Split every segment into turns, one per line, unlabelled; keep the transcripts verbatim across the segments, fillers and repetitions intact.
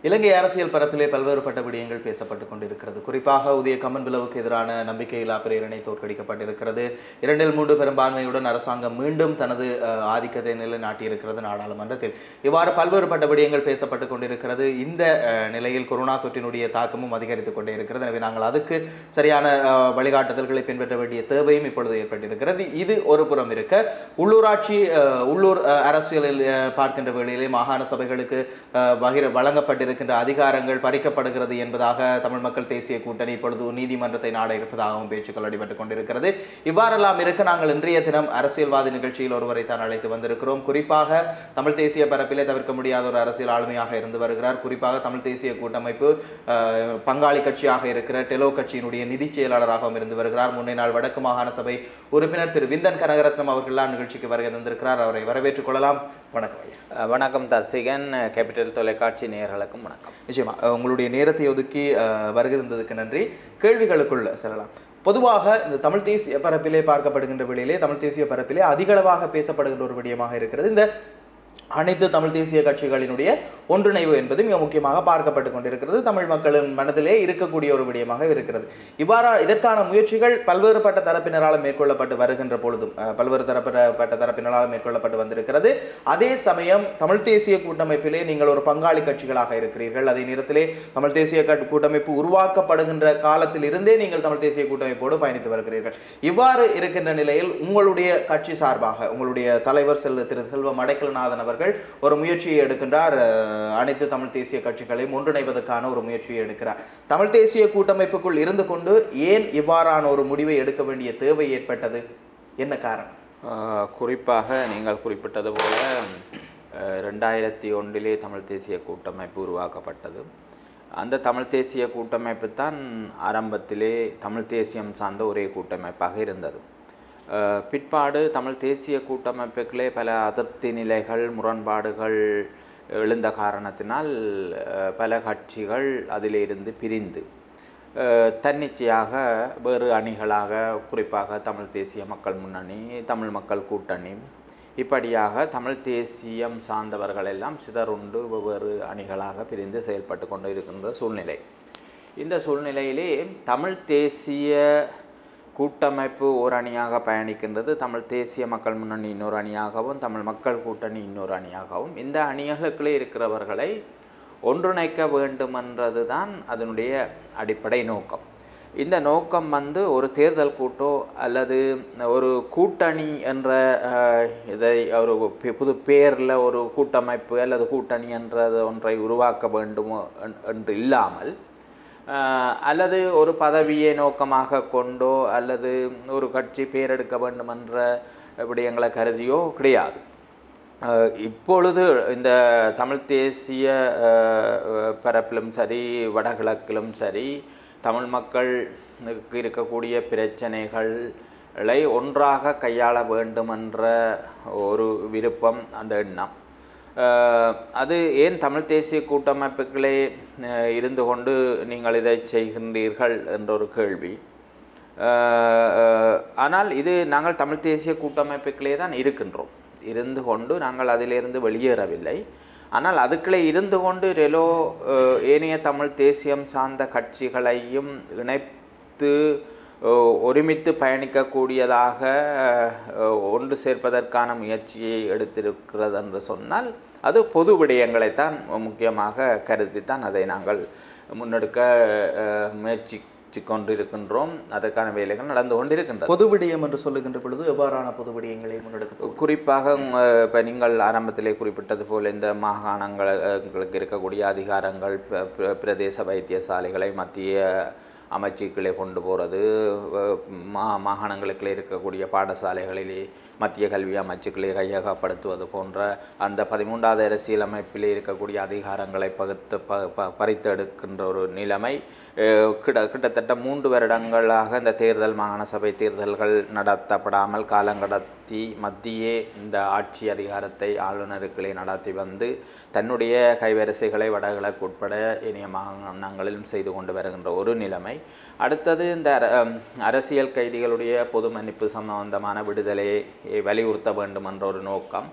இலங்கை அரசியல் பரப்பிலே பல்வேறுபட்ட விடயங்கள் பேசப்பட்டுக் கொண்டிருக்கிறது. குறிப்பாக உதய கம்மன்பிலவுக்கு எதிரான நம்பிக்கையில்லா பிரேரணை தோற்கடிக்கப்பட்டிருக்கிறது. இரண்டில் மூன்று பெரும்பான்மையுடன் அரசாங்கம் மீண்டும் தனது ஆதிக்கத்தை நிலைநாட்டியிருக்கிறது நாடாளுமன்றத்தில். இவ்வாறு பல்வேறுபட்ட விடயங்கள் பேசப்பட்டுக் கொண்டிருக்கிறது. இந்த நிலையில் கொரோனா தொற்றினுடைய தாக்கமும் அதிகரித்துக் கொண்டே இருக்கிறது. எனவே நாங்கள் அதுக்கு சரியான வழிகாட்டுதல்களை பின்பற்ற வேண்டிய தேவையும் இப்பொழுது ஏற்பட்டிருக்கிறது. இது ஒரு புறம் இருக்க, உள்ளூராட்சி உள்ளூர் அரசியலில் பார்க்கின்ற வேளையிலே மாகாண சபைகளுக்கு பகிர வழங்கப்பட்டிருக்கின்ற அதிகாரங்கள் பறிக்கப்படுகிறது என்பதாக தமிழ் மக்கள் தேசிய கூட்டணி இப்பொழுது நீதிமன்றத்தை நாட இருப்பதாகவும் பேச்சுக்கள் அடிபட்டுக் கொண்டிருக்கிறது. இவ்வாறெல்லாம் இருக்க நாங்கள் இன்றைய தினம் அரசியல்வாதி நிகழ்ச்சியில் ஒருவரை தான் அழைத்து வந்திருக்கிறோம். குறிப்பாக தமிழ் தேசிய பரப்பிலே தவிர்க்க முடியாத ஒரு அரசியல் ஆளுமையாக இருந்து வருகிறார். குறிப்பாக தமிழ் தேசிய கூட்டமைப்பு பங்காளி கட்சியாக இருக்கிற டெலோ கட்சியினுடைய நிதி செயலாளராகவும் இருந்து வருகிறார். முன்னே நாள் வடக்கு மாகாண சபை உறுப்பினர் திரு விந்தன் கனகரத்னம் அவர்கள்லாம் நிகழ்ச்சிக்கு வருகை தந்திருக்கிறார். அவரை வரவேற்றுக் கொள்ளலாம். வணக்கம்.
வணக்கம் தர்சிகன். கேபிட்டல் தொலைக்காட்சி நேயர்களுக்கும் வணக்கம்.
நிச்சயமா உங்களுடைய நேரத்தை ஒதுக்கி வருகை தந்ததுக்கு நன்றி. கேள்விகளுக்குள் செல்லலாம். பொதுவாக இந்த தமிழ் தேசிய பரப்பிலே பார்க்கப்படுகின்ற வேளையிலே தமிழ் தேசிய பரப்பிலே அதிகளவாக பேசப்படுகின்ற ஒரு விடயமாக இருக்கிறது இந்த அனைத்து தமிழ் தேசிய கட்சிகளினுடைய ஒன்றிணைவு என்பது மிக முக்கியமாக பார்க்கப்பட்டு கொண்டிருக்கிறது. தமிழ் மக்களின் மனதிலே இருக்கக்கூடிய ஒரு விடயமாக இருக்கிறது. இவ்வாறு இதற்கான முயற்சிகள் பல்வேறுபட்ட தரப்பினரால் மேற்கொள்ளப்பட்டு வருகின்ற பொழுதும் பல்வேறு தரப்பட்ட தரப்பினரால் மேற்கொள்ளப்பட்டு வந்திருக்கிறது. அதே சமயம் தமிழ் தேசிய கூட்டமைப்பிலே நீங்கள் ஒரு பங்காளி கட்சிகளாக இருக்கிறீர்கள். அதே நேரத்திலே தமிழ் தேசிய கூட்டமைப்பு உருவாக்கப்படுகின்ற காலத்தில் இருந்தே நீங்கள் தமிழ் தேசிய கூட்டமைப்போடு பயணித்து வருகிறீர்கள். இவ்வாறு இருக்கின்ற நிலையில் உங்களுடைய கட்சி சார்பாக உங்களுடைய தலைவர் செல்வ திரு செல்வம் அடைக்கலநாதன் அவர்கள் ஒரு முயற்சியை எடுக்கின்றார். அனைத்து தமிழ் தேசிய கட்சிகளையும் ஒன்றிணைவதற்கான ஒரு முயற்சியை எடுக்கிறார். தமிழ் தேசிய கூட்டமைப்புக்குள் இருந்து கொண்டு ஏன் இவ்வாறான ஒரு முடிவை எடுக்க வேண்டிய தேவை ஏற்பட்டது? என்ன காரணம்?
குறிப்பாக நீங்கள் குறிப்பிட்டது போல ரெண்டாயிரத்தி ஒன்றிலே தமிழ் தேசிய கூட்டமைப்பு உருவாக்கப்பட்டது. அந்த தமிழ் தேசிய கூட்டமைப்பு தான் ஆரம்பத்திலே தமிழ் தேசியம் சார்ந்த ஒரே கூட்டமைப்பாக இருந்தது. பிற்பாடு தமிழ் தேசிய கூட்டமைப்புகளே பல அதிருப்தி நிலைகள் முரண்பாடுகள் எழுந்த காரணத்தினால் பல கட்சிகள் அதிலிருந்து பிரிந்து தன்னிச்சையாக வேறு அணிகளாக, குறிப்பாக தமிழ் தேசிய மக்கள் முன்னணி, தமிழ் மக்கள் கூட்டணி, இப்படியாக தமிழ் தேசியம் சார்ந்தவர்கள் எல்லாம் சிதறுண்டு வெவ்வேறு அணிகளாக பிரிந்து செயல்பட்டு கொண்டு இருக்கின்ற சூழ்நிலை. இந்த சூழ்நிலையிலே தமிழ் தேசிய கூட்டமைப்பு ஒரு அணியாக பயணிக்கின்றது. தமிழ் தேசிய மக்கள் முன்னணி இன்னொரு அணியாகவும், தமிழ் மக்கள் கூட்டணி இன்னொரு அணியாகவும், இந்த அணிகளுக்குள்ளே இருக்கிறவர்களை ஒன்றிணைக்க வேண்டுமென்றது தான் அதனுடைய அடிப்படை நோக்கம். இந்த நோக்கம் வந்து ஒரு தேர்தல் கூட்டோ அல்லது ஒரு கூட்டணி என்ற இதை ஒரு புது பேரில் ஒரு கூட்டமைப்பு அல்லது கூட்டணி என்ற ஒன்றை உருவாக்க வேண்டுமோ என்று இல்லாமல், அல்லது ஒரு பதவியை நோக்கமாக கொண்டோ அல்லது ஒரு கட்சி பேரெடுக்க வேண்டும் என்ற விடயங்களை கருதியோ கிடையாது. இப்பொழுது இந்த தமிழ் தேசிய பரப்பிலும் சரி, வடகிழக்கிலும் சரி, தமிழ் மக்களுக்கு இருக்கக்கூடிய பிரச்சனைகளை ஒன்றாக கையாள வேண்டும் என்ற ஒரு விருப்பம், அந்த எண்ணம். அது ஏன் தமிழ் தேசிய கூட்டமைப்புகளே இருந்து கொண்டு நீங்கள் இதை செய்கின்றீர்கள் என்ற ஒரு கேள்வி. ஆனால் இது நாங்கள் தமிழ் தேசிய கூட்டமைப்புகளே தான் இருக்கின்றோம். இருந்து கொண்டு நாங்கள் அதிலிருந்து வெளியேறவில்லை. ஆனால் அதுக்குள்ளே இருந்து கொண்டு ரெலோ ஏனைய தமிழ் தேசியம் சார்ந்த கட்சிகளையும் இணைத்து ஒருமித்து பயணிக்கக்கூடியதாக ஒன்று சேர்ப்பதற்கான முயற்சியை எடுத்திருக்கிறது என்று சொன்னால் அது பொது விடயங்களைத்தான் முக்கியமாக கருதித்தான் அதை நாங்கள் முன்னெடுக்க முயற்சித்து கொண்டிருக்கின்றோம். அதற்கான வேலைகள் நடந்து கொண்டிருக்கின்றன.
பொது விடயம் என்று சொல்லுகின்ற பொழுது எவ்வாறான பொது விடயங்களை முன்னெடுக்க?
குறிப்பாக இப்போ நீங்கள் ஆரம்பத்திலே குறிப்பிட்டது போல் இந்த மாகாணங்களுக்கு இருக்கக்கூடிய அதிகாரங்கள், பிரதேச வைத்தியசாலைகளை மத்திய அமைச்சுக்களை கொண்டு போகிறது, மா மாகாணங்களுக்குள்ளே இருக்கக்கூடிய பாடசாலைகளிலே மத்திய கல்வி அமைச்சுக்களை கையகப்படுத்துவது போன்ற அந்த பதிமூன்றாவது அரசியலமைப்பிலே இருக்கக்கூடிய அதிகாரங்களை பகுத்து ப ப பறித்தெடுக்கின்ற ஒரு நிலைமை கிட்ட கிட்டத்தட்ட மூன்று வருடங்களாக இந்த தேர்தல் மாகாண சபை தேர்தல்கள் நடத்தப்படாமல் காலங்கடத்தி மத்தியே இந்த ஆட்சி அதிகாரத்தை ஆளுநருக்களை நடத்தி வந்து தன்னுடைய கைவரிசைகளை வடகிழக்கு உட்பட இனிய மாகாணங்களிலும் செய்து கொண்டு வருகின்ற ஒரு நிலைமை. அடுத்தது இந்த அரசியல் கைதிகளுடைய பொது மன்னிப்பு சம்பந்தமான விடுதலையை வலியுறுத்த வேண்டும் என்ற ஒரு நோக்கம்.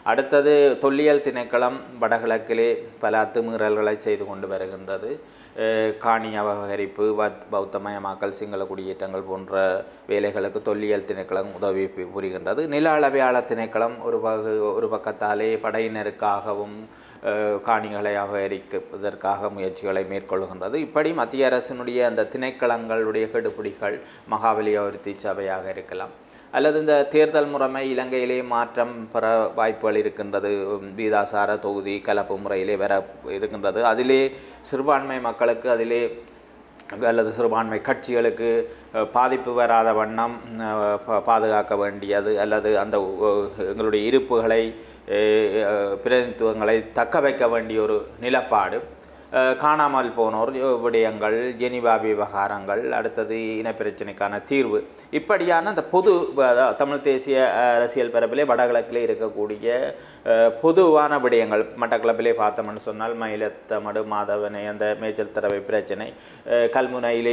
அடுத்தது தொல்லியல் திணைக்களம் வடகிழக்கிலே பல அத்துமீறல்களை செய்து கொண்டு வருகின்றது. காணி அபகரிப்பு, பௌத்தமயமாக்கல், சிங்கள குடியேற்றங்கள் போன்ற வேலைகளுக்கு தொல்லியல் திணைக்களம் உதவி புரிகின்றது. நில அளவையாளர் திணைக்களம் ஒரு பகு ஒரு பக்கத்தாலே படையினருக்காகவும் காணிகளை அபகரிப்பதற்காக முயற்சிகளை மேற்கொள்கின்றது. இப்படி மத்திய அரசினுடைய அந்த திணைக்களங்களுடைய கெடுபிடிகள் மகாபலி அபிவிருத்தி சபையாக இருக்கலாம், அல்லது இந்த தேர்தல் முறைமை இலங்கையிலே மாற்றம் பெற வாய்ப்புகள் இருக்கின்றது. வீதாசார தொகுதி கலப்பு முறையிலே வர இருக்கின்றது. அதிலே சிறுபான்மை மக்களுக்கு அதிலே அல்லது சிறுபான்மை கட்சிகளுக்கு பாதிப்பு வராத வண்ணம் பாதுகாக்க வேண்டியது, அல்லது அந்த எங்களுடைய இருப்புகளை பிரதிநிதித்துவங்களை தக்க வைக்க வேண்டிய ஒரு நிலப்பாடு, காணாமல் போனோர் விடயங்கள், ஜெனிவா விவகாரங்கள், அடுத்தது இனப்பிரச்சனைக்கான தீர்வு, இப்படியான அந்த பொது தமிழ் தேசிய அரசியல் பரப்பிலே வடகிழக்கிலே இருக்கக்கூடிய பொதுவான விடயங்கள். மட்டக்களப்பிலே பார்த்தோம்னு சொன்னால் மயிலத்தமடு மாதவனை அந்த மேய்ச்சல் தரவை பிரச்சனை, கல்முனையிலே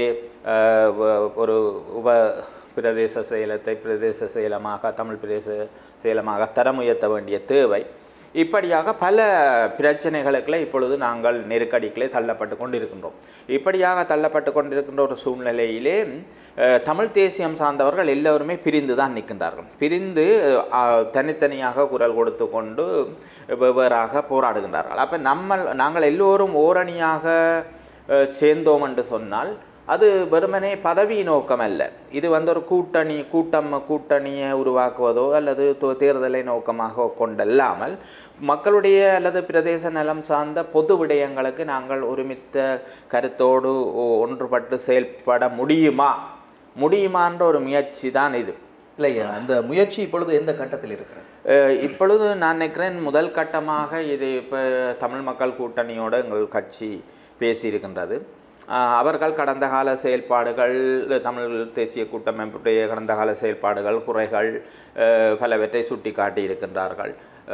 ஒரு உப பிரதேச செயலத்தை பிரதேச செயலமாக தமிழ் பிரதேச செயலமாக தரம் உயர்த்த வேண்டிய தேவை, இப்படியாக பல பிரச்சனைகளுக்குள்ளே இப்பொழுது நாங்கள் நெருக்கடிகளே தள்ளப்பட்டு கொண்டிருக்கின்றோம். இப்படியாக தள்ளப்பட்டு கொண்டிருக்கின்ற ஒரு சூழ்நிலையிலே தமிழ் தேசியம் சார்ந்தவர்கள் எல்லோருமே பிரிந்து தான் நிற்கின்றார்கள். பிரிந்து தனித்தனியாக குரல் கொடுத்து கொண்டு வெவ்வேறாக போராடுகின்றார்கள். அப்போ நம்ம நாங்கள் எல்லோரும் ஓரணியாக சேர்ந்தோம் என்று சொன்னால் அது வெறுமனே பதவி நோக்கம் அல்ல. இது வந்து ஒரு கூட்டணி கூட்டம் கூட்டணியை உருவாக்குவதோ அல்லது தேர்தலை நோக்கமாக கொண்டல்லாமல் மக்களுடைய அல்லது பிரதேச நலம் சார்ந்த பொது விடயங்களுக்கு நாங்கள் ஒருமித்த கருத்தோடு ஒன்றுபட்டு செயல்பட முடியுமா முடியுமான்ற ஒரு முயற்சி தான் இது.
இல்லையா, அந்த முயற்சி இப்பொழுது எந்த கட்டத்தில் இருக்கிறது?
இப்பொழுது நான் நினைக்கிறேன் முதல் கட்டமாக இது இப்போ தமிழ் மக்கள் கூட்டணியோடு எங்கள் கட்சி பேசியிருக்கின்றது. அவர்கள் கடந்த கால செயல்பாடுகள், தமிழ் தேசிய கூட்டமைப்புடைய கடந்த கால செயல்பாடுகள், குறைகள் பலவற்றை சுட்டி காட்டி இருக்கின்றார்கள்.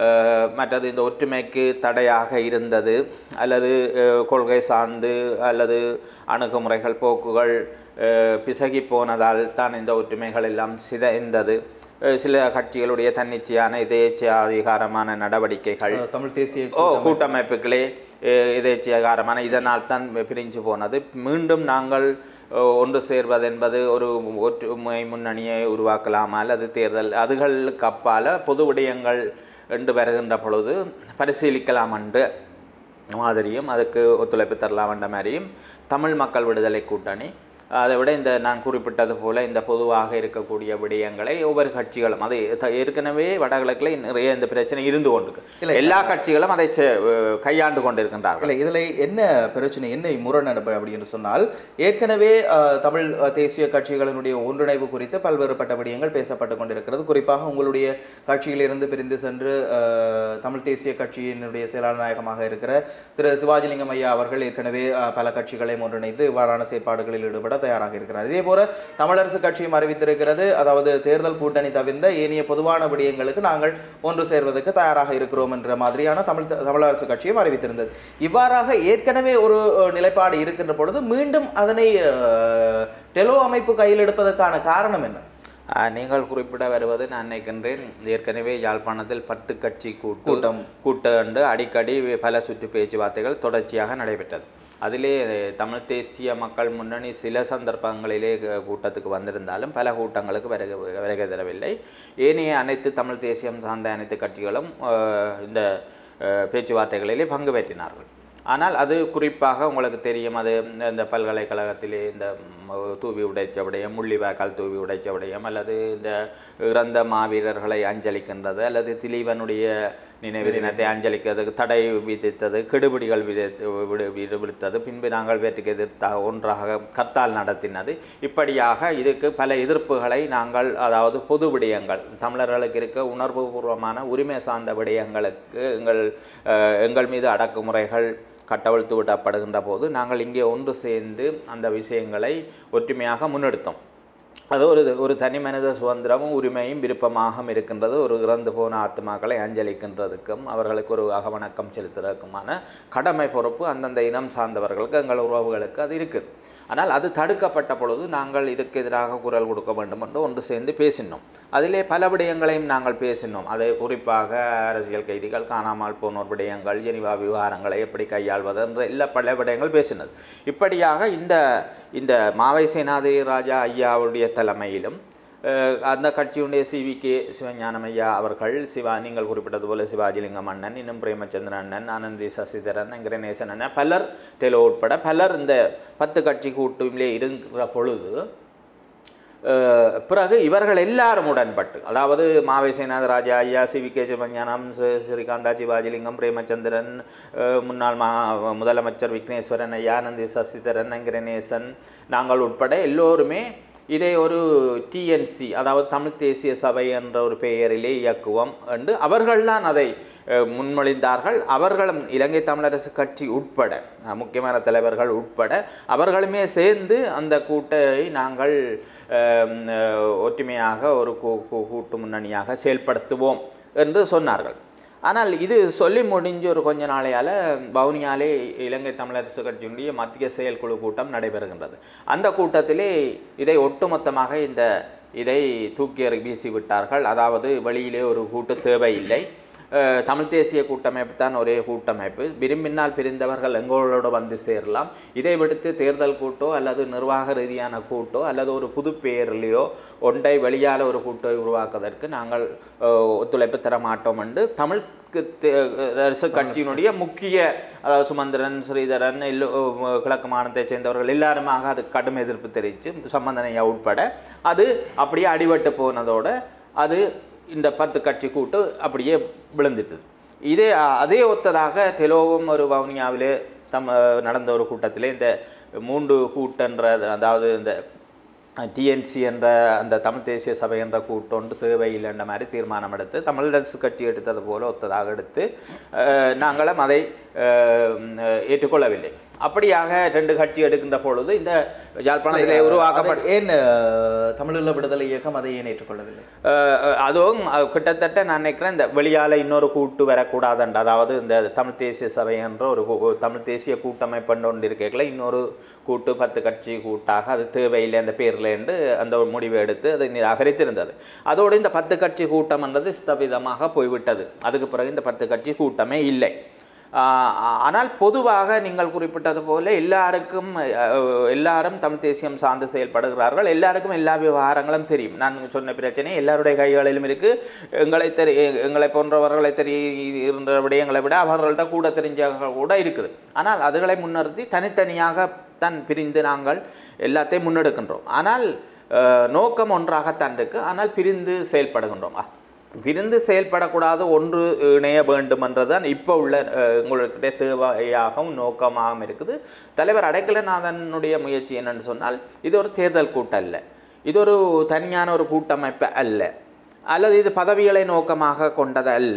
மற்றது இந்த ஒற்றுமைக்கு தடையாக இருந்தது அல்லது கொள்கை சார்ந்து அல்லது அணுகுமுறைகள் போக்குகள் பிசகி போனதால் தான் இந்த ஒற்றுமைகள் எல்லாம் சிதைந்தது. சில கட்சிகளுடைய தன்னிச்சையான இதேச்சாதிகாரமான நடவடிக்கைகள்,
தமிழ் தேசிய
கூட்டமைப்புகளே இதேச்சியகாரமான இதனால் தான் பிரிஞ்சு போனது. மீண்டும் நாங்கள் ஒன்று சேர்வது என்பது ஒரு ஒற்றுமை முன்னணியை உருவாக்கலாமா அல்லது தேர்தல் அதுகளுக்கு அப்பால பொது விடயங்கள் என்று வருகின்ற பொழுது பரிசீலிக்கலாம் என்ற மாதிரியும் அதுக்கு ஒத்துழைப்பு தரலாம் என்ற மாதிரியும் தமிழ் மக்கள் விடுதலை கூட்டணி, அதை விட இந்த நான் குறிப்பிட்டது போல இந்த பொதுவாக இருக்கக்கூடிய விடயங்களை ஒவ்வொரு கட்சிகளும் அதை ஏற்கனவே வடகிழக்கில் நிறைய இந்த பிரச்சனை இருந்து கொண்டிருக்கு. எல்லா கட்சிகளும் அதை கையாண்டு கொண்டிருக்கின்றார்கள்.
இல்லை, இதில் என்ன பிரச்சனை, என்ன முரணப்பு அப்படின்னு சொன்னால், ஏற்கனவே தமிழ் தேசிய கட்சிகளினுடைய ஒன்றிணைவு குறித்து பல்வேறுபட்ட விடயங்கள் பேசப்பட்டு கொண்டிருக்கிறது. குறிப்பாக உங்களுடைய கட்சியிலிருந்து பிரிந்து சென்று தமிழ் தேசிய கட்சியினுடைய செயலாளர் நாயகமாக இருக்கிற திரு சிவாஜிலிங்கம் ஐயா அவர்கள் ஏற்கனவே பல கட்சிகளை ஒன்றிணைந்து இவ்வாறான செயற்பாடுகளில் ஈடுபட தயாராக இருக்கிறார். இதே போல தமிழரசு கட்சியும் அறிவித்திருக்கிறது, அதாவது தேர்தல் கூட்டணி தவிர்ந்த ஏனைய பொதுவான விடயங்களுக்கு நாங்கள் ஒன்று சேர்வதற்கு தயாராக இருக்கிறோம் என்ற மாதிரியான தமிழ் தமிழரசு கட்சியும் அறிவித்திருந்தது. இவ்வாறாக ஏற்கனவே ஒரு நிலைப்பாடு இருக்கின்ற பொழுது மீண்டும் அதனை டெலோ அமைப்பு கையில் எடுப்பதற்கான காரணம் என்ன?
நீங்கள் குறிப்பிட வருவது நான் நினைக்கின்றேன், ஏற்கனவே யாழ்ப்பாணத்தில் பத்து கட்சி கூட்டம் கூட்டம் அடிக்கடி பல சுற்று பேச்சுவார்த்தைகள் தொடர்ச்சியாக நடைபெற்றது. அதிலே தமிழ் தேசிய மக்கள் முன்னணி சில சந்தர்ப்பங்களிலே கூட்டத்துக்கு வந்திருந்தாலும் பல கூட்டங்களுக்கு வருக வருகை தரவில்லை. ஏனைய அனைத்து தமிழ் தேசியம் சார்ந்த அனைத்து கட்சிகளும் இந்த பேச்சுவார்த்தைகளிலே பங்கு பெற்றினார்கள். ஆனால் அது குறிப்பாக உங்களுக்கு தெரியும், அது இந்த பல்கலைக்கழகத்திலே இந்த தூவி உடைச்ச விடயம், முள்ளிவாய்க்கால் தூவி உடைச்ச விடயம், அல்லது இந்த இறந்த மாவீரர்களை அஞ்சலிக்கின்றது, அல்லது திலீவனுடைய நினைவு தினத்தை அஞ்சலிக்கிறதுக்கு தடை விதித்தது, கெடுபிடிகள் விதித்து விடுத்தது, பின்பு நாங்கள் வேற்றுக்கு எதிர்த்தாக ஒன்றாக கர்த்தால் நடத்தினது, இப்படியாக இதுக்கு பல எதிர்ப்புகளை நாங்கள், அதாவது பொது விடயங்கள், தமிழர்களுக்கு இருக்க உணர்வுபூர்வமான உரிமை சார்ந்த விடயங்களுக்கு எங்கள் எங்கள் மீது அடக்குமுறைகள் கட்டவிழ்த்து விடப்படுகின்ற போது நாங்கள் இங்கே ஒன்று சேர்ந்து அந்த விஷயங்களை ஒற்றுமையாக முன்னெடுத்தோம். அது ஒரு ஒரு தனி மனித சுதந்திரமும் உரிமையும் விருப்பமாக இருக்கின்றது. ஒரு இறந்து போன ஆத்மாக்களை அஞ்சலிக்கின்றதுக்கும் அவர்களுக்கு ஒரு அகவணக்கம் செலுத்துறதுக்குமான கடமை பொறுப்பு அந்தந்த இனம் சார்ந்தவர்களுக்கு எங்கள் உறவுகளுக்கு அது இருக்குது. ஆனால் அது தடுக்கப்பட்ட பொழுது நாங்கள் இதுக்கு எதிராக குரல் கொடுக்க வேண்டும் என்று ஒன்று சேர்ந்து பேசினோம். அதிலே பல விடயங்களையும் நாங்கள் பேசினோம். அது குறிப்பாக அரசியல் கைதிகள், காணாமல் போனோர் விடயங்கள், ஜெனிவா விவகாரங்களை எப்படி கையாள்வது என்ற எல்லா பல விடயங்கள் பேசினது. இப்படியாக இந்த இந்த மாவை சேனாதி ராஜா ஐயாவுடைய தலைமையிலும் அந்த கட்சியுடைய சி வி கே சிவஞானம் ஐயா அவர்கள், சிவா நீங்கள் குறிப்பிட்டது போல சிவாஜிலிங்கம் அண்ணன், இன்னும் பிரேமச்சந்திரன் அண்ணன், ஆனந்தி சசிதரன், கணேசன் அண்ணன், பலர் டெலோ உட்பட பலர் இந்த பத்து கட்சி கூட்டிலே இருக்கிற பொழுது பிறகு இவர்கள் எல்லாரும் உடன்பட்டு, அதாவது மாவை சேனாதி ராஜா ஐயா, C V K Sivagnanam, Srikantha, Sivajilingam, Premachandran, முன்னாள் மா முதலமைச்சர் விக்னேஸ்வரன் ஐயா, ஆனந்தி சசிதரன், கணேசன், நாங்கள் உட்பட எல்லோருமே இதை ஒரு டிஎன்சி, அதாவது தமிழ் தேசிய சபை என்ற ஒரு பெயரிலே இயக்குவோம் என்று அவர்கள்தான் அதை முன்மொழிந்தார்கள். அவர்களும் இலங்கை தமிழரசு கட்சி உட்பட முக்கியமான தலைவர்கள் உட்பட அவர்களுமே சேர்ந்து அந்த கூட்டை நாங்கள் ஒற்றுமையாக ஒரு கூட்டு முன்னணியாக செயல்படுத்துவோம் என்று சொன்னார்கள். ஆனால் இது சொல்லி முடிஞ்ச ஒரு கொஞ்ச நாளையால் வவுனியாலே இலங்கை தமிழரசு கட்சியினுடைய மத்திய செயற்குழு கூட்டம் நடைபெறுகின்றது. அந்த கூட்டத்திலே இதை ஒட்டுமொத்தமாக இந்த இதை தூக்கி எறி வீசி விட்டார்கள். அதாவது வெளியிலே ஒரு கூட்டு தேவையில்லை, தமிழ் தேசிய கூட்டமைப்பு தான் ஒரே கூட்டமைப்பு, விரும்பினால் பிரிந்தவர்கள் எங்களோடு வந்து சேரலாம், இதை விடுத்து தேர்தல் கூட்டோ அல்லது நிர்வாக ரீதியான கூட்டோ அல்லது ஒரு புது பெயரிலேயோ ஒன்றை வெளியால் ஒரு கூட்டை உருவாக்குவதற்கு நாங்கள் ஒத்துழைப்பு தர மாட்டோம் என்று தமிழ் அரசு கட்சியினுடைய முக்கிய, அதாவது சுமந்திரன், ஸ்ரீதரன், எல்லோ கிழக்கு மாநிலத்தை சேர்ந்தவர்கள் எல்லாருமாக அது கடும் எதிர்ப்பு தெரிவித்து, சம்பந்தனையா உட்பட அது அப்படியே அடிபட்டு போனதோடு அது இந்த பத்து கட்சி கூட்டு அப்படியே விழுந்துட்டு. இதே அதே ஒத்ததாக டெலோவும் ஒரு வவுனியாவிலே தம் நடந்த ஒரு கூட்டத்திலே இந்த மூன்று கூட்டன்ற, அதாவது இந்த டிஎன்சி என்ற அந்த தமிழ் தேசிய சபை என்ற கூட்டொன்று தேவையில்லைன்ற மாதிரி தீர்மானம் எடுத்து தமிழரசு கட்சி எடுத்தது போல ஒத்ததாக எடுத்து நாங்களும் அதை ஏற்றுக்கொள்ளவில்லை. அப்படியாக ரெண்டு கட்சி எடுக்கின்ற பொழுது இந்த யாழ்ப்பாணத்திலே உருவாக்கப்பட்ட
ஏன் தமிழீழ விடுதலை இயக்கம் அதை ஏன் ஏற்றுக்கொள்ளவில்லை?
அதுவும் கிட்டத்தட்ட நான் நினைக்கிறேன் இந்த வெளியால் இன்னொரு கூட்டு வரக்கூடாதுன்ற, அதாவது இந்த தமிழ் தேசிய சபை என்ற ஒரு தமிழ் தேசிய கூட்டமைப்பு ஒன்று இருக்கல, இன்னொரு கூட்டு பத்து கட்சி கூட்டாக அது தேவையில்லை அந்த பேரில் என்று அந்த முடிவை எடுத்து அதை நிராகரித்திருந்தது. அதோடு இந்த பத்து கட்சி கூட்டம் என்றது ஸ்தபிதமாக போய்விட்டது. அதுக்கு பிறகு இந்த பத்து கட்சி கூட்டமே இல்லை. ஆனால் பொதுவாக நீங்கள் குறிப்பிட்டது போல எல்லாருக்கும் எல்லாரும் தமிழ் தேசியம் சார்ந்து செயல்படுகிறார்கள், எல்லாருக்கும் எல்லா விவகாரங்களும் தெரியும். நான் சொன்ன பிரச்சனை எல்லாருடைய கைகளிலும் இருக்குது. எங்களை தெரி எங்களை போன்றவர்களை தெரிகின்ற விடயங்களை விட அவர்கள்ட்ட கூட தெரிஞ்சவங்க கூட இருக்குது. ஆனால் அதுகளை முன்னிறுத்தி தனித்தனியாக தான் பிரிந்து நாங்கள் எல்லாத்தையும் முன்னெடுக்கின்றோம். ஆனால் நோக்கம் ஒன்றாகத்தான் இருக்குது, ஆனால் பிரிந்து செயல்படுகின்றோம். பிரிந்து செயல்படக்கூடாது, ஒன்று இணைய வேண்டும் என்றுதான் இப்போ உள்ள உங்களுடைய தேவையாகவும் நோக்கமாகவும் இருக்குது. தலைவர் அடைக்கலநாதனுடைய முயற்சி என்னென்னு சொன்னால், இது ஒரு தேர்தல் கூட்டம் அல்ல, இது ஒரு தனியான ஒரு கூட்டமைப்பு அல்ல, அல்லது இது பதவிகளை நோக்கமாக கொண்டது அல்ல,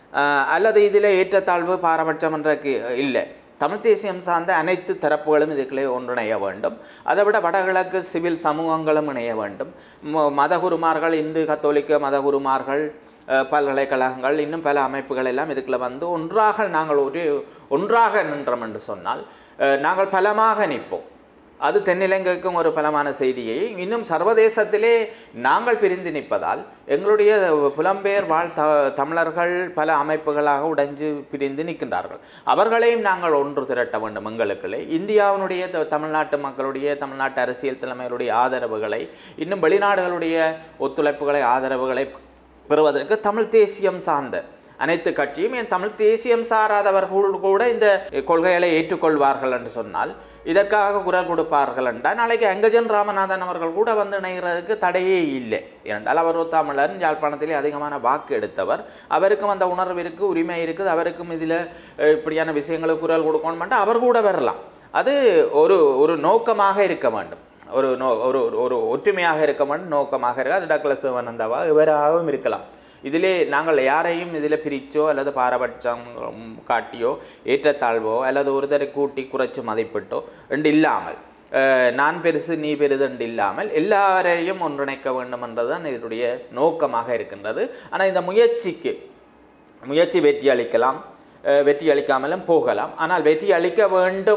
அல்லது இதில் ஏற்றத்தாழ்வு பாரபட்சம் என்ற இல்லை. தமிழ் தேசியம் சார்ந்த அனைத்து தரப்புகளும் இதுக்குள்ளே ஒன்றிணைய வேண்டும். அதை விட வடகிழக்கு சிவில் சமூகங்களும் இணைய வேண்டும். மதகுருமார்கள், இந்து கத்தோலிக்க மதகுருமார்கள், பல்கலைக்கழகங்கள், இன்னும் பல அமைப்புகள் எல்லாம் இதுக்குள்ளே வந்து ஒன்றாக நாங்கள் ஒரு ஒன்றாக நின்றோம் என்று சொன்னால் நாங்கள் பலமாக நிற்போம். அது தென்னிலங்கைக்கும் ஒரு பலமான செய்தியை, இன்னும் சர்வதேசத்திலே நாங்கள் பிரிந்து நிற்பதால் எங்களுடைய புலம்பெயர் வாழ் த தமிழர்கள் பல அமைப்புகளாக உடைஞ்சு பிரிந்து நிற்கின்றார்கள். அவர்களையும் நாங்கள் ஒன்று திரட்ட வேண்டும். எங்களுக்குள்ளே இந்தியாவினுடைய தமிழ்நாட்டு மக்களுடைய, தமிழ்நாட்டு அரசியல் தலைமைகளுடைய ஆதரவுகளை, இன்னும் வெளிநாடுகளுடைய ஒத்துழைப்புகளை, ஆதரவுகளை பெறுவதற்கு தமிழ் தேசியம் சார்ந்த அனைத்து கட்சியும், என் தமிழ் தேசியம் சாராதவர்கள் கூட இந்த கொள்கைகளை ஏற்றுக்கொள்வார்கள் என்று சொன்னால், இதற்காக குரல் கொடுப்பார்கள் என்றால் நாளைக்கு அங்கஜன் ராமநாதன் அவர்கள் கூட வந்து இணைகிறதுக்கு தடையே இல்லை. ஏனென்றால் அவர் ஒரு தமிழன், யாழ்ப்பாணத்திலே அதிகமான வாக்கு எடுத்தவர், அவருக்கும் அந்த உணர்வு இருக்குது, உரிமை இருக்குது, அவருக்கும் இதில் இப்படியான விஷயங்களுக்கு குரல் கொடுக்கணும், அவர் கூட வரலாம். அது ஒரு ஒரு நோக்கமாக இருக்க வேண்டும், ஒரு நோ ஒரு ஒரு ஒற்றுமையாக இருக்க வேண்டும், நோக்கமாக இருக்க. அது டாக்டர் சிவானந்தாவா இவராகவும் இருக்கலாம். இதிலே நாங்கள் யாரையும் இதில் பிரிச்சோ அல்லது பாரபட்சம் காட்டியோ ஏற்றத்தாழ்வோ அல்லது ஒருத்தரை கூட்டி குறைச்சி மதிப்பிட்டோ என்று இல்லாமல், நான் பெருசு நீ பெருது என்று இல்லாமல் எல்லாரையும் ஒன்றிணைக்க வேண்டும் என்றதுதான் இதனுடைய நோக்கமாக இருக்கின்றது. ஆனால் இந்த முயற்சிக்கு முயற்சி வெற்றி அளிக்கலாம், வெற்றி அளிக்காமலும் போகலாம். ஆனால் வெற்றி அளிக்க வேண்டும்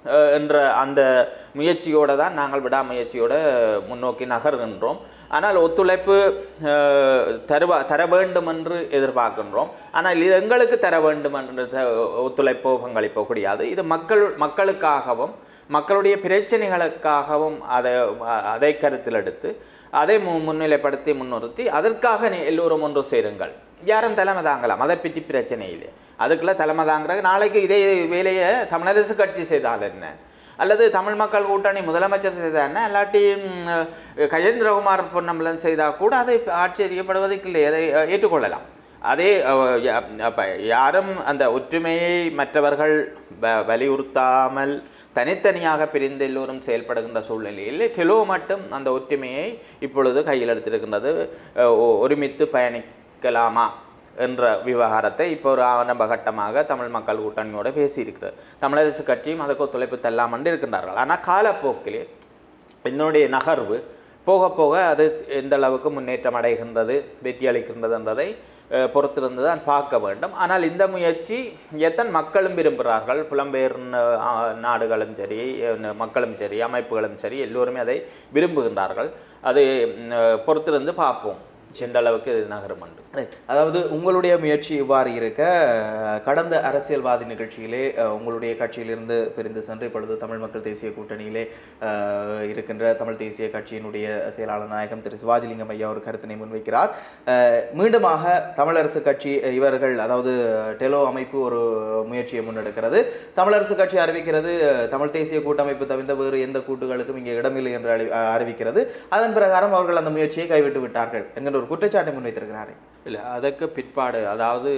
என்ற அந்த முயற்சியோடு தான் நாங்கள் விடாமுயற்சியோடு முன்னோக்கி நகர்கின்றோம். ஆனால் ஒத்துழைப்பு தருவா தர வேண்டும் என்று எதிர்பார்க்கின்றோம். ஆனால் இது எங்களுக்கு தர வேண்டும் என்று ஒத்துழைப்போ பங்களிப்போ கிடையாது. இது மக்கள் மக்களுக்காகவும் மக்களுடைய பிரச்சனைகளுக்காகவும் அதை அதை கருத்தில் எடுத்து அதை மு முன்னிலைப்படுத்தி முன்னிறுத்தி அதற்காக எல்லோரும் ஒன்று சேருங்கள். யாரும் தலைமை தாங்கலாம், அதை பற்றி பிரச்சனை இல்லை. அதுக்குள்ளே தலைமை தாங்குறாங்க. நாளைக்கு இதே வேலையை தமிழரசு கட்சி செய்தால் என்ன, அல்லது தமிழ் மக்கள் கூட்டணி முதலமைச்சர் செய்தால் என்ன, இல்லாட்டி கஜேந்திரகுமார் பொன்னம்பலன் செய்தால் கூட அதை ஆச்சரியப்படுவதற்கு இல்லை, அதை ஏற்றுக்கொள்ளலாம். அதே யாரும் அந்த ஒற்றுமையை மற்றவர்கள் வலியுறுத்தாமல் தனித்தனியாக பிரிந்து எல்லோரும் செயல்படுகின்ற சூழ்நிலையில் டெலோ மட்டும் அந்த ஒற்றுமையை இப்பொழுது கையில் எடுத்திருக்கின்றது. ஒருமித்து பயணிக்கலாமா என்ற விவகாரத்தை இப்போ ஒரு ஆரம்ப கட்டமாக தமிழ் மக்கள் கூட்டணியோடு பேசியிருக்கிறது. தமிழரசு கட்சியும் அதுக்கு ஒத்துழைப்பு தள்ளாமல் இருக்கின்றார்கள். ஆனால் காலப்போக்கிலே என்னுடைய நகர்வு போக போக அது எந்த அளவுக்கு முன்னேற்றம் அடைகின்றது, வெற்றி அளிக்கின்றது என்பதை பொறுத்திருந்து தான் பார்க்க வேண்டும். ஆனால் இந்த முயற்சி எத்தனை மக்களும் விரும்புகிறார்கள், புலம்பெயர் நாடுகளும் சரி, மக்களும் சரி, அமைப்புகளும் சரி, எல்லோருமே அதை விரும்புகின்றார்கள். அது பொறுத்திருந்து பார்ப்போம் எந்த அளவுக்கு நகரும் என்று.
அதாவது உங்களுடைய முயற்சி இவ்வாறு இருக்க, கடந்த அரசியல்வாதி நிகழ்ச்சியிலே உங்களுடைய கட்சியிலிருந்து பிரிந்து சென்று இப்பொழுது தமிழ் மக்கள் தேசிய கூட்டணியிலே இருக்கின்ற தமிழ் தேசிய கட்சியினுடைய செயலாளர் நாயகம் திரு சிவாஜிலிங்கம் ஐயா ஒரு கருத்தினை முன்வைக்கிறார். மீண்டுமாக தமிழரசு கட்சி இவர்கள், அதாவது டெலோ அமைப்பு ஒரு முயற்சியை முன்னெடுக்கிறது. தமிழரசு கட்சி அறிவிக்கிறது தமிழ் தேசிய கூட்டமைப்பு தவிர்த்த வேறு எந்த கூட்டுகளுக்கும் இங்கே இடமில்லை என்று அறிவிக்கிறது. அதன் பிரகாரம் அவர்கள் அந்த முயற்சியை கைவிட்டு விட்டார்கள் என்கின்ற ஒரு குற்றச்சாட்டை முன்வைத்திருக்கிறார்கள்.
இல்லை, அதற்கு பிற்பாடு, அதாவது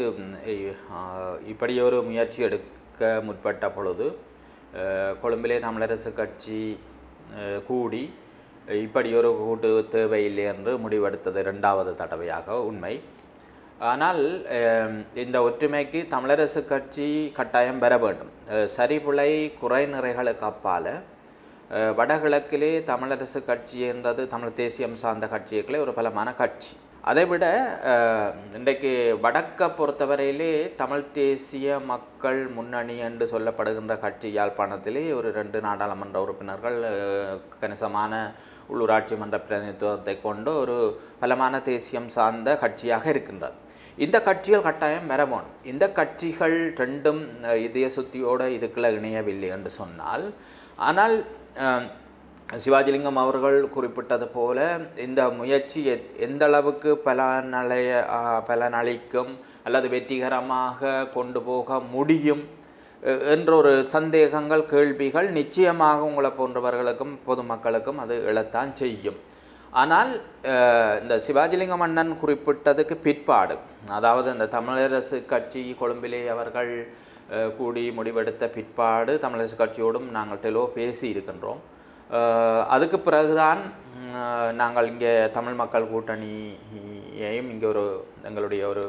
இப்படி ஒரு முயற்சி எடுக்க முற்பட்ட பொழுது கொழும்பிலே தமிழரசு கட்சி கூடி இப்படி ஒரு கூட்டு தேவையில்லை என்று முடிவெடுத்தது இரண்டாவது தடவையாக உண்மை. ஆனால் இந்த ஒற்றுமைக்கு தமிழரசு கட்சி கட்டாயம் பெற வேண்டும். சரிபுலை குறை நிறைகளுக்கு அப்பால் வடகிழக்கிலே தமிழரசு கட்சி என்றது தமிழ் தேசியம் சார்ந்த கட்சிகளே ஒரு பலமான கட்சி. அதைவிட இன்றைக்கு வடக்கை பொறுத்தவரையிலே தமிழ் தேசிய மக்கள் முன்னணி என்று சொல்லப்படுகின்ற கட்சி யாழ்ப்பாணத்திலே ஒரு ரெண்டு நாடாளுமன்ற உறுப்பினர்கள் கணிசமான உள்ளூராட்சி மன்ற பிரதிநிதித்துவத்தை கொண்டு ஒரு பலமான தேசியம் சார்ந்த கட்சியாக இருக்கின்றது. இந்த கட்சிகள் கட்டாயம் வரவேணும். இந்த கட்சிகள் ரெண்டும் இதய சுத்தியோடு இதுக்குள்ள இணையவில்லை என்று சொன்னால், ஆனால் சிவாஜிலிங்கம் அவர்கள் குறிப்பிட்டது போல இந்த முயற்சி எந்த அளவுக்கு பலனடைய பலனளிக்கும் அல்லது வெற்றிகரமாக கொண்டு போக முடியும் என்ற ஒரு சந்தேகங்கள், கேள்விகள் நிச்சயமாக உங்களை போன்றவர்களுக்கும் பொதுமக்களுக்கும் அது எழத்தான் செய்யும். ஆனால் இந்த சிவாஜிலிங்கம் அண்ணன் குறிப்பிட்டதுக்கு பிற்பாடு, அதாவது இந்த தமிழரசு கட்சி கொழும்பிலே அவர்கள் கூடி முடிவெடுத்த பிற்பாடு தமிழரசு கட்சியோடும் நாங்கள் டெலோ பேசி இருக்கின்றோம். அதுக்கு பிறகுதான் நாங்கள் இங்கே தமிழ் மக்கள் கூட்டணியையும் இங்கே ஒரு எங்களுடைய ஒரு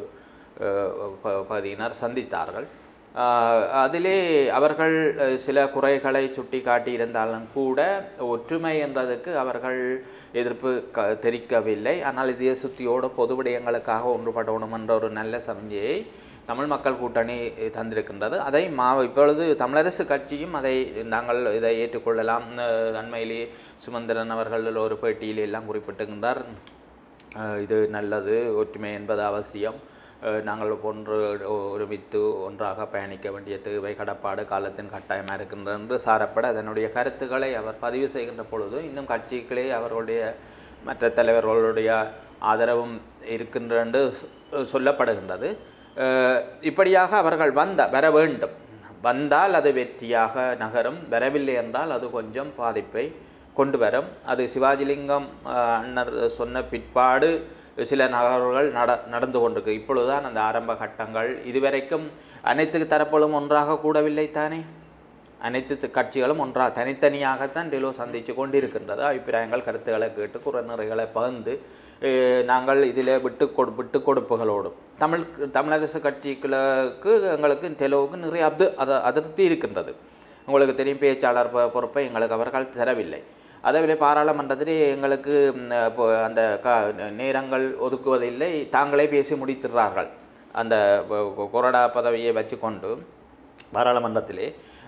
பகுதியினர் சந்தித்தார்கள். அதிலே அவர்கள் சில குறைகளை சுட்டி காட்டி இருந்தாலும் கூட ஒற்றுமை என்றதுக்கு அவர்கள் எதிர்ப்பு க தெரிவிக்கவில்லை. ஆனால் இதே சுத்தியோடு பொது விடயங்களுக்காக ஒன்றுபடணும் என்ற ஒரு நல்ல சமிஞ்சையை தமிழ் மக்கள் கூட்டணி தந்திருக்கின்றது. அதை மா இப்பொழுது தமிழரசு கட்சியும் அதை நாங்கள் இதை ஏற்றுக்கொள்ளலாம். அண்மையிலே சுமந்திரன் அவர்கள் ஒரு பேட்டியில் எல்லாம் குறிப்பிட்டிருக்கின்றார், இது நல்லது, ஒற்றுமை என்பது அவசியம், நாங்கள் ஒன்று ஒருமித்து ஒன்றாக பயணிக்க வேண்டிய தேவை கடப்பாடு காலத்தின் கட்டாயமாக இருக்கின்ற என்று சாரப்பட அதனுடைய கருத்துக்களை அவர் பதிவு செய்கின்ற பொழுது இன்னும் கட்சிகளே அவர்களுடைய மற்ற தலைவர்களுடைய ஆதரவும் இருக்கின்ற என்று சொல்லப்படுகின்றது. இப்படியாக அவர்கள் வந்த வர வேண்டும், வந்தால் அது வெற்றியாக நகரும், வரவில்லை என்றால் அது கொஞ்சம் பாதிப்பை கொண்டு வரும். அது சிவாஜிலிங்கம் அண்ணர் சொன்ன பிற்பாடு சில நகர்வுகள் நட நடந்து கொண்டிருக்கு. இப்பொழுதுதான் அந்த ஆரம்ப கட்டங்கள். இதுவரைக்கும் அனைத்து தரப்புகளும் ஒன்றாக கூடவில்லை தானே, அனைத்து கட்சிகளும் ஒன்றாக தனித்தனியாகத்தான் டெலோ சந்தித்து கொண்டிருக்கின்றது. அபிப்பிராயங்கள் கருத்துக்களை கேட்டு குறைநிறைகளை பகிர்ந்து நாங்கள் இதில் விட்டு கொடு விட்டு கொடுப்புகளோடும் தமிழ் தமிழரசு கட்சிகளுக்கு எங்களுக்கு டெலோவுக்கு நிறைய அது அதை அதிருப்தி இருக்கின்றது. உங்களுக்கு தெரியும், பேச்சாளர் பொறுப்பை எங்களுக்கு அவர்கள் தரவில்லை. அதேவேளை பாராளுமன்றத்திலே எங்களுக்கு அந்த க நேரங்கள் ஒதுக்குவதில்லை, தாங்களே பேசி முடித்திடுறார்கள். அந்த கொறடா பதவியை வச்சு கொண்டு பாராளுமன்றத்திலே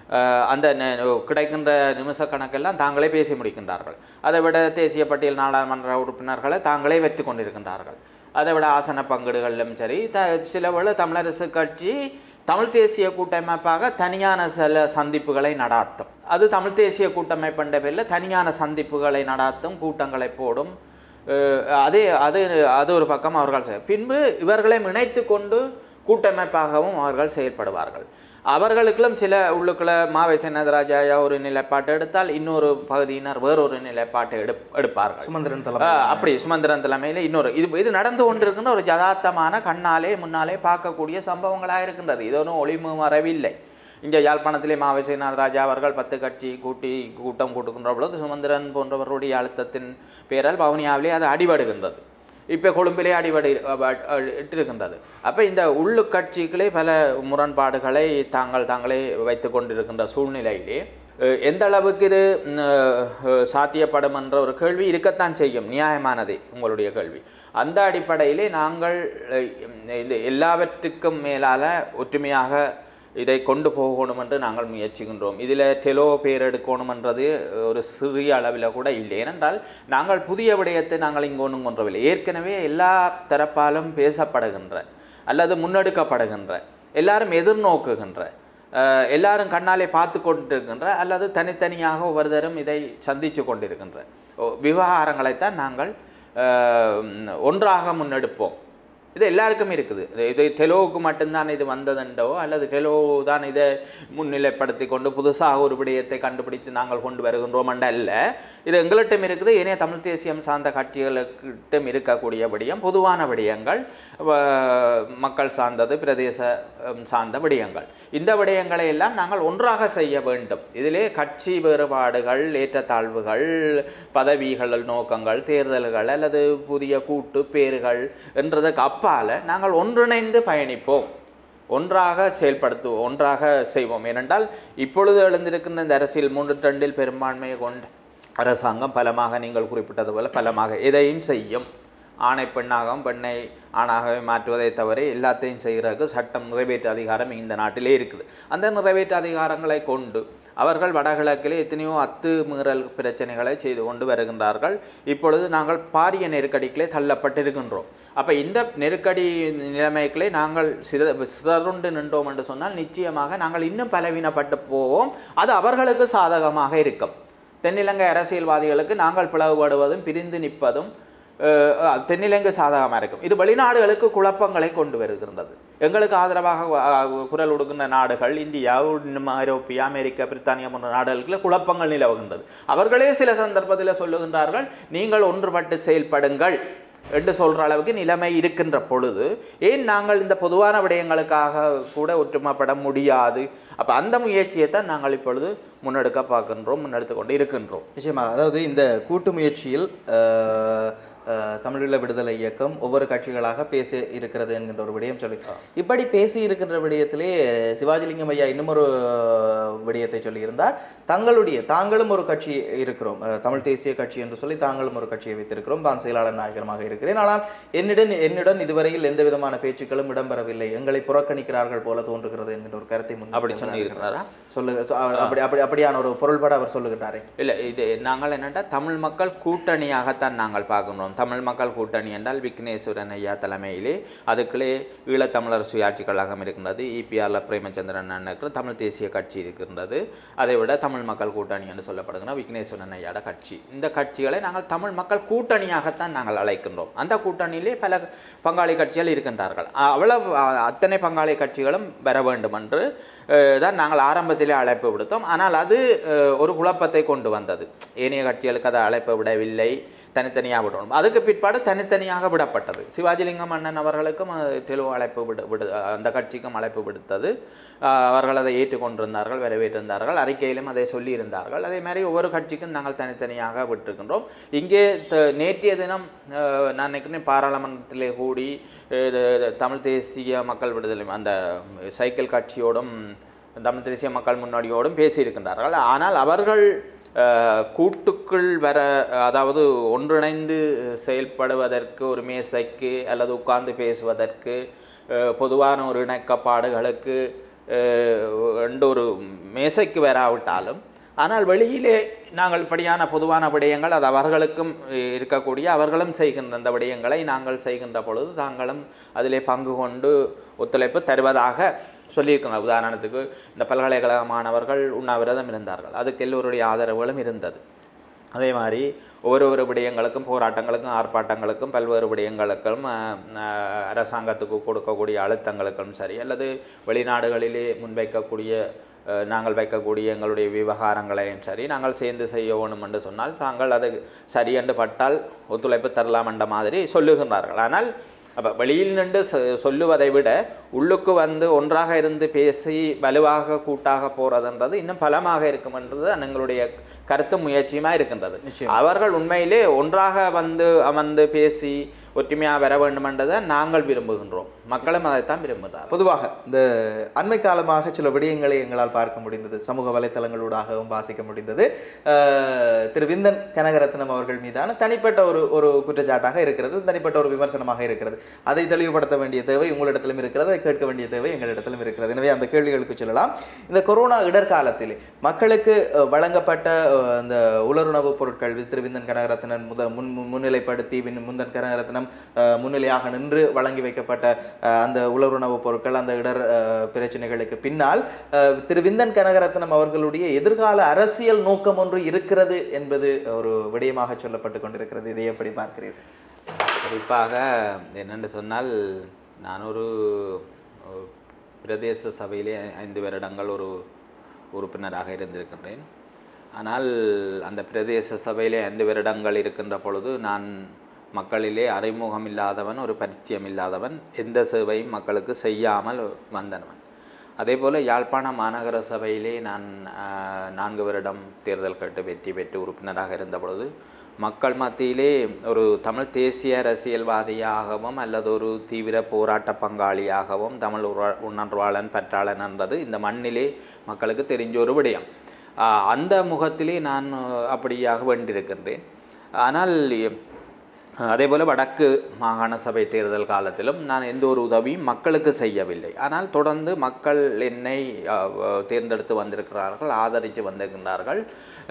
அந்த கிடைக்கின்ற நிமிஷ கணக்கெல்லாம் தாங்களே பேசி முடிக்கின்றார்கள். அதை விட தேசிய பட்டியல் நாடாளுமன்ற உறுப்பினர்களை தாங்களே வைத்து கொண்டிருக்கின்றார்கள். அதை விட ஆசன பங்கீடுகளிலும் சரி, த சில வேளை தமிழரசு கட்சி தமிழ் தேசிய கூட்டமைப்பாக தனியான சில சந்திப்புகளை நடாத்தும். அது தமிழ் தேசிய கூட்டமைப்புன்ற பேரில் தனியான சந்திப்புகளை நடாத்தும், கூட்டங்களை போடும். அதே அது அது ஒரு பக்கம் அவர்கள் செய் பின்பு இவர்களை இணைத்து கொண்டு கூட்டமைப்பாகவும் அவர்கள் செயல்படுவார்கள். அவர்களுக்கும் சில உள்ளுக்குள்ள மாவை சேனதராஜா ஒரு நிலைப்பாட்டை எடுத்தால் இன்னொரு பகுதியினர் வேறொரு நிலைப்பாட்டை எடு எடுப்பார்கள்
சுமந்திரன் தலைமை
அப்படி சுமந்திரன் தலைமையில் இன்னொரு இது இது நடந்து கொண்டிருக்கின்ற ஒரு யதார்த்தமான கண்ணாலே முன்னாலே பார்க்கக்கூடிய சம்பவங்களாக இருக்கின்றது. இது ஒன்றும் ஒளிமு மறைவில்லை. இங்கே யாழ்ப்பாணத்திலே மாவை சேனதராஜா அவர்கள் பத்து கட்சி கூட்டி கூட்டம் கூட்டுகின்ற பொழுது சுமந்திரன் போன்றவர்களுடைய அழுத்தத்தின் பேரால் வவுனியாவிலே அது அடிபடுகின்றது. இப்போ கொழும்பிலே அடிபடி இட்டிருக்கின்றது. அப்போ இந்த உள்ளு கட்சிகளே பல முரண்பாடுகளை தாங்கள் தாங்களே வைத்து கொண்டிருக்கின்ற சூழ்நிலையிலே எந்த அளவுக்கு இது சாத்தியப்படும் என்ற ஒரு கேள்வி இருக்கத்தான் செய்யும், நியாயமானதே உங்களுடைய கேள்வி. அந்த அடிப்படையிலே நாங்கள் இந்த எல்லாவற்றுக்கும் மேலால் ஒற்றுமையாக இதை கொண்டு போகணும் என்று நாங்கள் முயற்சிக்கின்றோம். இதில் டெலோ பேர் எடுக்கணும் என்றது ஒரு சிறிய அளவில் கூட இல்லை. ஏனென்றால் நாங்கள் புதிய விடயத்தை நாங்கள் இங்கு ஒன்றும் கொன்றவில்லை. ஏற்கனவே எல்லா தரப்பாலும் பேசப்படுகின்ற அல்லது முன்னெடுக்கப்படுகின்ற, எல்லாரும் எதிர்நோக்குகின்ற, எல்லாரும் கண்ணாலே பார்த்து கொண்டிருக்கின்ற அல்லது தனித்தனியாக ஒவ்வொருத்தரும் இதை சந்தித்து கொண்டிருக்கின்ற விவகாரங்களைத்தான் நாங்கள் ஒன்றாக முன்னெடுப்போம். இது எல்லாருக்கும் இருக்குது. இது டெலோவுக்கு மட்டும்தான் இது வந்ததுண்டோ அல்லது டெலோ தான் இதை முன்னிலைப்படுத்தி கொண்டு புதுசாக ஒரு விடயத்தை கண்டுபிடித்து நாங்கள் கொண்டு வருகின்றோம் என்ற அல்ல. இது எங்களிட்டும் இருக்குது, ஏனைய தமிழ் தேசியம் சார்ந்த கட்சிகளுக்கிட்டும் இருக்கக்கூடிய விடயம், பொதுவான விடயங்கள், மக்கள் சார்ந்தது, பிரதேச சார்ந்த விடயங்கள். இந்த விடயங்களை எல்லாம் நாங்கள் ஒன்றாக செய்ய வேண்டும். இதிலே கட்சி வேறுபாடுகள், ஏற்றத்தாழ்வுகள், பதவிகள், நோக்கங்கள், தேர்தல்கள் அல்லது புதிய கூட்டு பேர்கள் என்றதுக்கு அப்பால் நாங்கள் ஒன்றிணைந்து பயணிப்போம், ஒன்றாக செயல்படுத்துவோம், ஒன்றாக செய்வோம். ஏனென்றால் இப்பொழுது எழுந்திருக்கின்ற இந்த அரசியல் மூன்று ரெண்டில் பெரும்பான்மையை கொண்ட அரசாங்கம் பலமாக நீங்கள் குறிப்பிட்டது போல பலமாக எதையும் செய்யும். ஆணை பெண்ணாகவும் பெண்ணை ஆணாகவே மாற்றுவதை தவிர எல்லாத்தையும் செய்கிறதுக்கு சட்டம் நிறைவேற்று அதிகாரம் இந்த நாட்டிலே இருக்குது. அந்த நிறைவேற்று அதிகாரங்களை கொண்டு அவர்கள் வடகிழக்கிலே எத்தனையோ அத்து மீறல் பிரச்சனைகளை செய்து கொண்டு வருகின்றார்கள். இப்பொழுது நாங்கள் பாரிய நெருக்கடிகளே தள்ளப்பட்டிருக்கின்றோம். அப்போ இந்த நெருக்கடி நிலைமைகளே நாங்கள் சித சிதறுண்டு நின்றோம் என்று சொன்னால் நிச்சயமாக நாங்கள் இன்னும் பலவீனப்பட்டு போவோம். அது அவர்களுக்கு சாதகமாக இருக்கும். தென்னிலங்கை அரசியல்வாதிகளுக்கு நாங்கள் பிளவுபடுவதும் பிரிந்து நிற்பதும் தென்னிலங்கை சாதகமாக இருக்கும். இது வெளிநாடுகளுக்கு குழப்பங்களை கொண்டு வருகின்றது. எங்களுக்கு ஆதரவாக குரல் கொடுக்கின்ற நாடுகள் இந்தியா, ஐரோப்பியா, அமெரிக்கா, பிரித்தானியா போன்ற நாடுகளுக்கு குழப்பங்கள் நிலவுகின்றது. அவர்களே சில சந்தர்ப்பத்தில் சொல்லுகின்றார்கள், நீங்கள் ஒன்றுபட்டு செயல்படுங்கள் என்று சொல்கிற அளவுக்கு நிலைமை இருக்கின்ற பொழுது ஏன் நாங்கள் இந்த பொதுவான விடயங்களுக்காக கூட ஒற்றுமைப்பட முடியாது? அப்போ அந்த முயற்சியை தான் நாங்கள் இப்பொழுது முன்னெடுக்க பார்க்கின்றோம், முன்னெடுத்து கொண்டு இருக்கின்றோம்.
நிச்சயமாக, அதாவது இந்த கூட்டு முயற்சியில் தமிழீழ விடுதலை இயக்கம் ஒவ்வொரு கட்சிகளாக பேசி இருக்கிறது என்கின்ற ஒரு விடயம் சொல்லி இப்படி பேசி இருக்கின்ற விடயத்திலே சிவாஜிலிங்கம் ஐயா இன்னும் ஒரு விடயத்தை சொல்லியிருந்தார். தங்களுடைய தாங்களும் ஒரு கட்சி இருக்கிறோம், தமிழ் தேசிய கட்சி என்று சொல்லி தாங்களும் ஒரு கட்சியை வைத்திருக்கிறோம், தான் செயலாளர் நாயகமாக இருக்கிறேன், ஆனால் என்னுடன் என்னுடன் இதுவரையில் எந்த விதமான பேச்சுக்களும் இடம்பெறவில்லை, எங்களை புறக்கணிக்கிறார்கள் போல தோன்றுகிறது என்கின்ற ஒரு கருத்தை முன்
அப்படி சொல்லியிருக்கிறாரா?
சொல்லு அப்படி அப்படி அப்படியான ஒரு பொருள்பட அவர் சொல்லுகின்றாரே.
இல்லை, இது நாங்கள் என்னென்னா தமிழ் மக்கள் கூட்டணியாகத்தான் நாங்கள் பார்க்கின்றோம். தமிழ் மக்கள் கூட்டணி என்றால் விக்னேஸ்வரன் ஐயா தலைமையிலே அதுக்குள்ளே ஈழத்தமிழர் சுயாட்சி கழகம் இருக்கின்றது, இபிஆர்ல பிரேமச்சந்திரன் அண்ணனுக்கு தமிழ் தேசிய கட்சி இருக்கின்றது, அதை விட தமிழ் மக்கள் கூட்டணி என்று சொல்லப்படுகிற விக்னேஸ்வரன் ஐயாட கட்சி. இந்த கட்சிகளை நாங்கள் தமிழ் மக்கள் கூட்டணியாகத்தான் நாங்கள் அழைக்கின்றோம். அந்த கூட்டணியிலே பல பங்காளி கட்சிகள் இருக்கின்றார்கள். அவ்வளவு அத்தனை பங்காளி கட்சிகளும் வர வேண்டும் என்று தான் நாங்கள் ஆரம்பத்திலே அழைப்பு விடுத்தோம். ஆனால் அது ஒரு குழப்பத்தை கொண்டு வந்தது. ஏனைய கட்சிகளுக்கு அதை அழைப்பு விடவில்லை, தனித்தனியாக விடணும். அதுக்கு பிற்பாடு தனித்தனியாக விடப்பட்டது. சிவாஜிலிங்கம் அண்ணன் அவர்களுக்கும் டெலோ அழைப்பு விடு விடு அந்த கட்சிக்கும் அழைப்பு விடுத்தது. அவர்கள் அதை ஏற்றுக்கொண்டிருந்தார்கள், வரவேற்றிருந்தார்கள், அறிக்கையிலும் அதை சொல்லியிருந்தார்கள். அதே மாதிரி ஒவ்வொரு கட்சிக்கும் நாங்கள் தனித்தனியாக விட்டிருக்கின்றோம். இங்கே நேற்றைய தினம் நான் நினைக்கிறேன் பாராளுமன்றத்திலே கூடி தமிழ் தேசிய மக்கள் விடுதலை அந்த சைக்கிள் கட்சியோடும் தமிழ் தேசிய மக்கள் முன்னோடியோடும் பேசியிருக்கின்றார்கள். ஆனால் அவர்கள் கூட்டுக்குள் வர, அதாவது ஒன்றிணைந்து செயல்படுவதற்கு, ஒரு மேசைக்கு அல்லது உட்கார்ந்து பேசுவதற்கு, பொதுவான ஒரு இணக்கப்பாடுகளுக்கு என்ற ஒரு மேசைக்கு வராவிட்டாலும், ஆனால் வெளியிலே நாங்கள் படியான பொதுவான விடயங்கள் அது அவர்களுக்கும் இருக்கக்கூடிய அவர்களும் செய்கின்ற அந்த விடயங்களை நாங்கள் செய்கின்ற பொழுது தாங்களும் அதிலே பங்கு கொண்டு ஒத்துழைப்பு தருவதாக சொல்லியிருக்கிறார். உதாரணத்துக்கு இந்த பல்கலைக்கழக மாணவர்கள் உண்ணாவிரதம் இருந்தார்கள், அதுக்கு எல்லோருடைய ஆதரவுகளும் இருந்தது. அதே மாதிரி ஒவ்வொரு ஒரு விடயங்களுக்கும் போராட்டங்களுக்கும் ஆர்ப்பாட்டங்களுக்கும் பல்வேறு விடயங்களுக்கும் அரசாங்கத்துக்கு கொடுக்கக்கூடிய அழுத்தங்களுக்கும் சரி, அல்லது வெளிநாடுகளிலே முன்வைக்கக்கூடிய நாங்கள் வைக்கக்கூடிய எங்களுடைய விவகாரங்களையும் சரி நாங்கள் சேர்ந்து செய்ய வேணும் என்று சொன்னால் தாங்கள் அது சரி என்று பட்டால் ஒத்துழைப்பு தரலாம் என்ற மாதிரி சொல்லுகின்றார்கள். ஆனால் அப்போ வெளியில் நின்று சொல்லுவதை விட உள்ளுக்கு வந்து ஒன்றாக இருந்து பேசி வலுவாக கூட்டாக போகிறதுன்றது இன்னும் பலமாக இருக்கும் என்றது எங்களுடைய கருத்து முயற்சியுமாக இருக்கின்றது. அவர்கள் உண்மையிலே ஒன்றாக வந்து அமர்ந்து பேசி ஒற்றுமையாக வர வேண்டும் என்றதை நாங்கள் விரும்புகின்றோம், மக்களும் அதைத்தான் விரும்புகிறார்.
பொதுவாக இந்த அண்மை காலமாக சில விடயங்களை எங்களால் பார்க்க முடிந்தது, சமூக வலைத்தளங்களூடாகவும் வாசிக்க முடிந்தது. திரு விந்தன் கனகரத்னம் அவர்கள் மீதான தனிப்பட்ட ஒரு ஒரு குற்றச்சாட்டாக இருக்கிறது, தனிப்பட்ட ஒரு விமர்சனமாக இருக்கிறது. அதை தெளிவுபடுத்த வேண்டிய தேவை உங்களிடத்திலும் இருக்கிறது, அதை கேட்க வேண்டிய தேவை எங்களிடத்திலும் இருக்கிறது. எனவே அந்த கேள்விகளுக்கு செல்லலாம். இந்த கொரோனா இடர்காலத்தில் மக்களுக்கு வழங்கப்பட்ட அந்த உலருணவுப் பொருட்கள் திரு விந்தன் கனகரத்னன் முத முன் முன்னிலைப்படுத்தி முந்தன் கனகரத்னம் முன்னிலையாக நின்று வழங்கி வைக்கப்பட்ட அந்த உலருணவுப் பொருட்கள் அந்த இடர் பிரச்சனைகளுக்கு பின்னால் திரு விந்தன் கனகரத்னம் அவர்களுடைய எதிர்கால அரசியல் நோக்கம் ஒன்று இருக்கிறது என்பது ஒரு விடயமாக சொல்லப்பட்டு கொண்டிருக்கிறது. இதை எப்படி பார்க்கிறீர்கள்?
குறிப்பாக என்னென்று சொன்னால், நான் ஒரு பிரதேச சபையிலே ஐந்து வருடங்கள் ஒரு உறுப்பினராக இருந்திருக்கின்றேன். ஆனால் அந்த பிரதேச சபையிலே ஐந்து வருடங்கள் இருக்கின்ற பொழுது நான் மக்களிலே அறிமுகம் இல்லாதவன், ஒரு பரிச்சயம் இல்லாதவன், எந்த சேவையும் மக்களுக்கு செய்யாமல் வந்தவன். அதே போல் யாழ்ப்பாண மாநகர சபையிலே நான் நான்கு வருடம் தேர்தல் கேட்டு வெற்றி பெற்று உறுப்பினராக இருந்த பொழுது மக்கள் மத்தியிலே ஒரு தமிழ் தேசிய அரசியல்வாதியாகவும் அல்லது ஒரு தீவிர போராட்ட பங்காளியாகவும் தமிழ் உணர்வாளன் பற்றாளன் என்பது இந்த மண்ணிலே மக்களுக்கு தெரிஞ்ச ஒரு விடயம். அந்த முகத்திலே நான் அப்படியாக வேண்டியிருக்கின்றேன். ஆனால் அதேபோல் வடக்கு மாகாண சபை தேர்தல் காலத்திலும் நான் எந்த ஒரு உதவியும் மக்களுக்கு செய்யவில்லை. ஆனால் தொடர்ந்து மக்கள் என்னை தேர்ந்தெடுத்து வந்திருக்கிறார்கள், ஆதரித்து வந்திருக்கின்றார்கள்.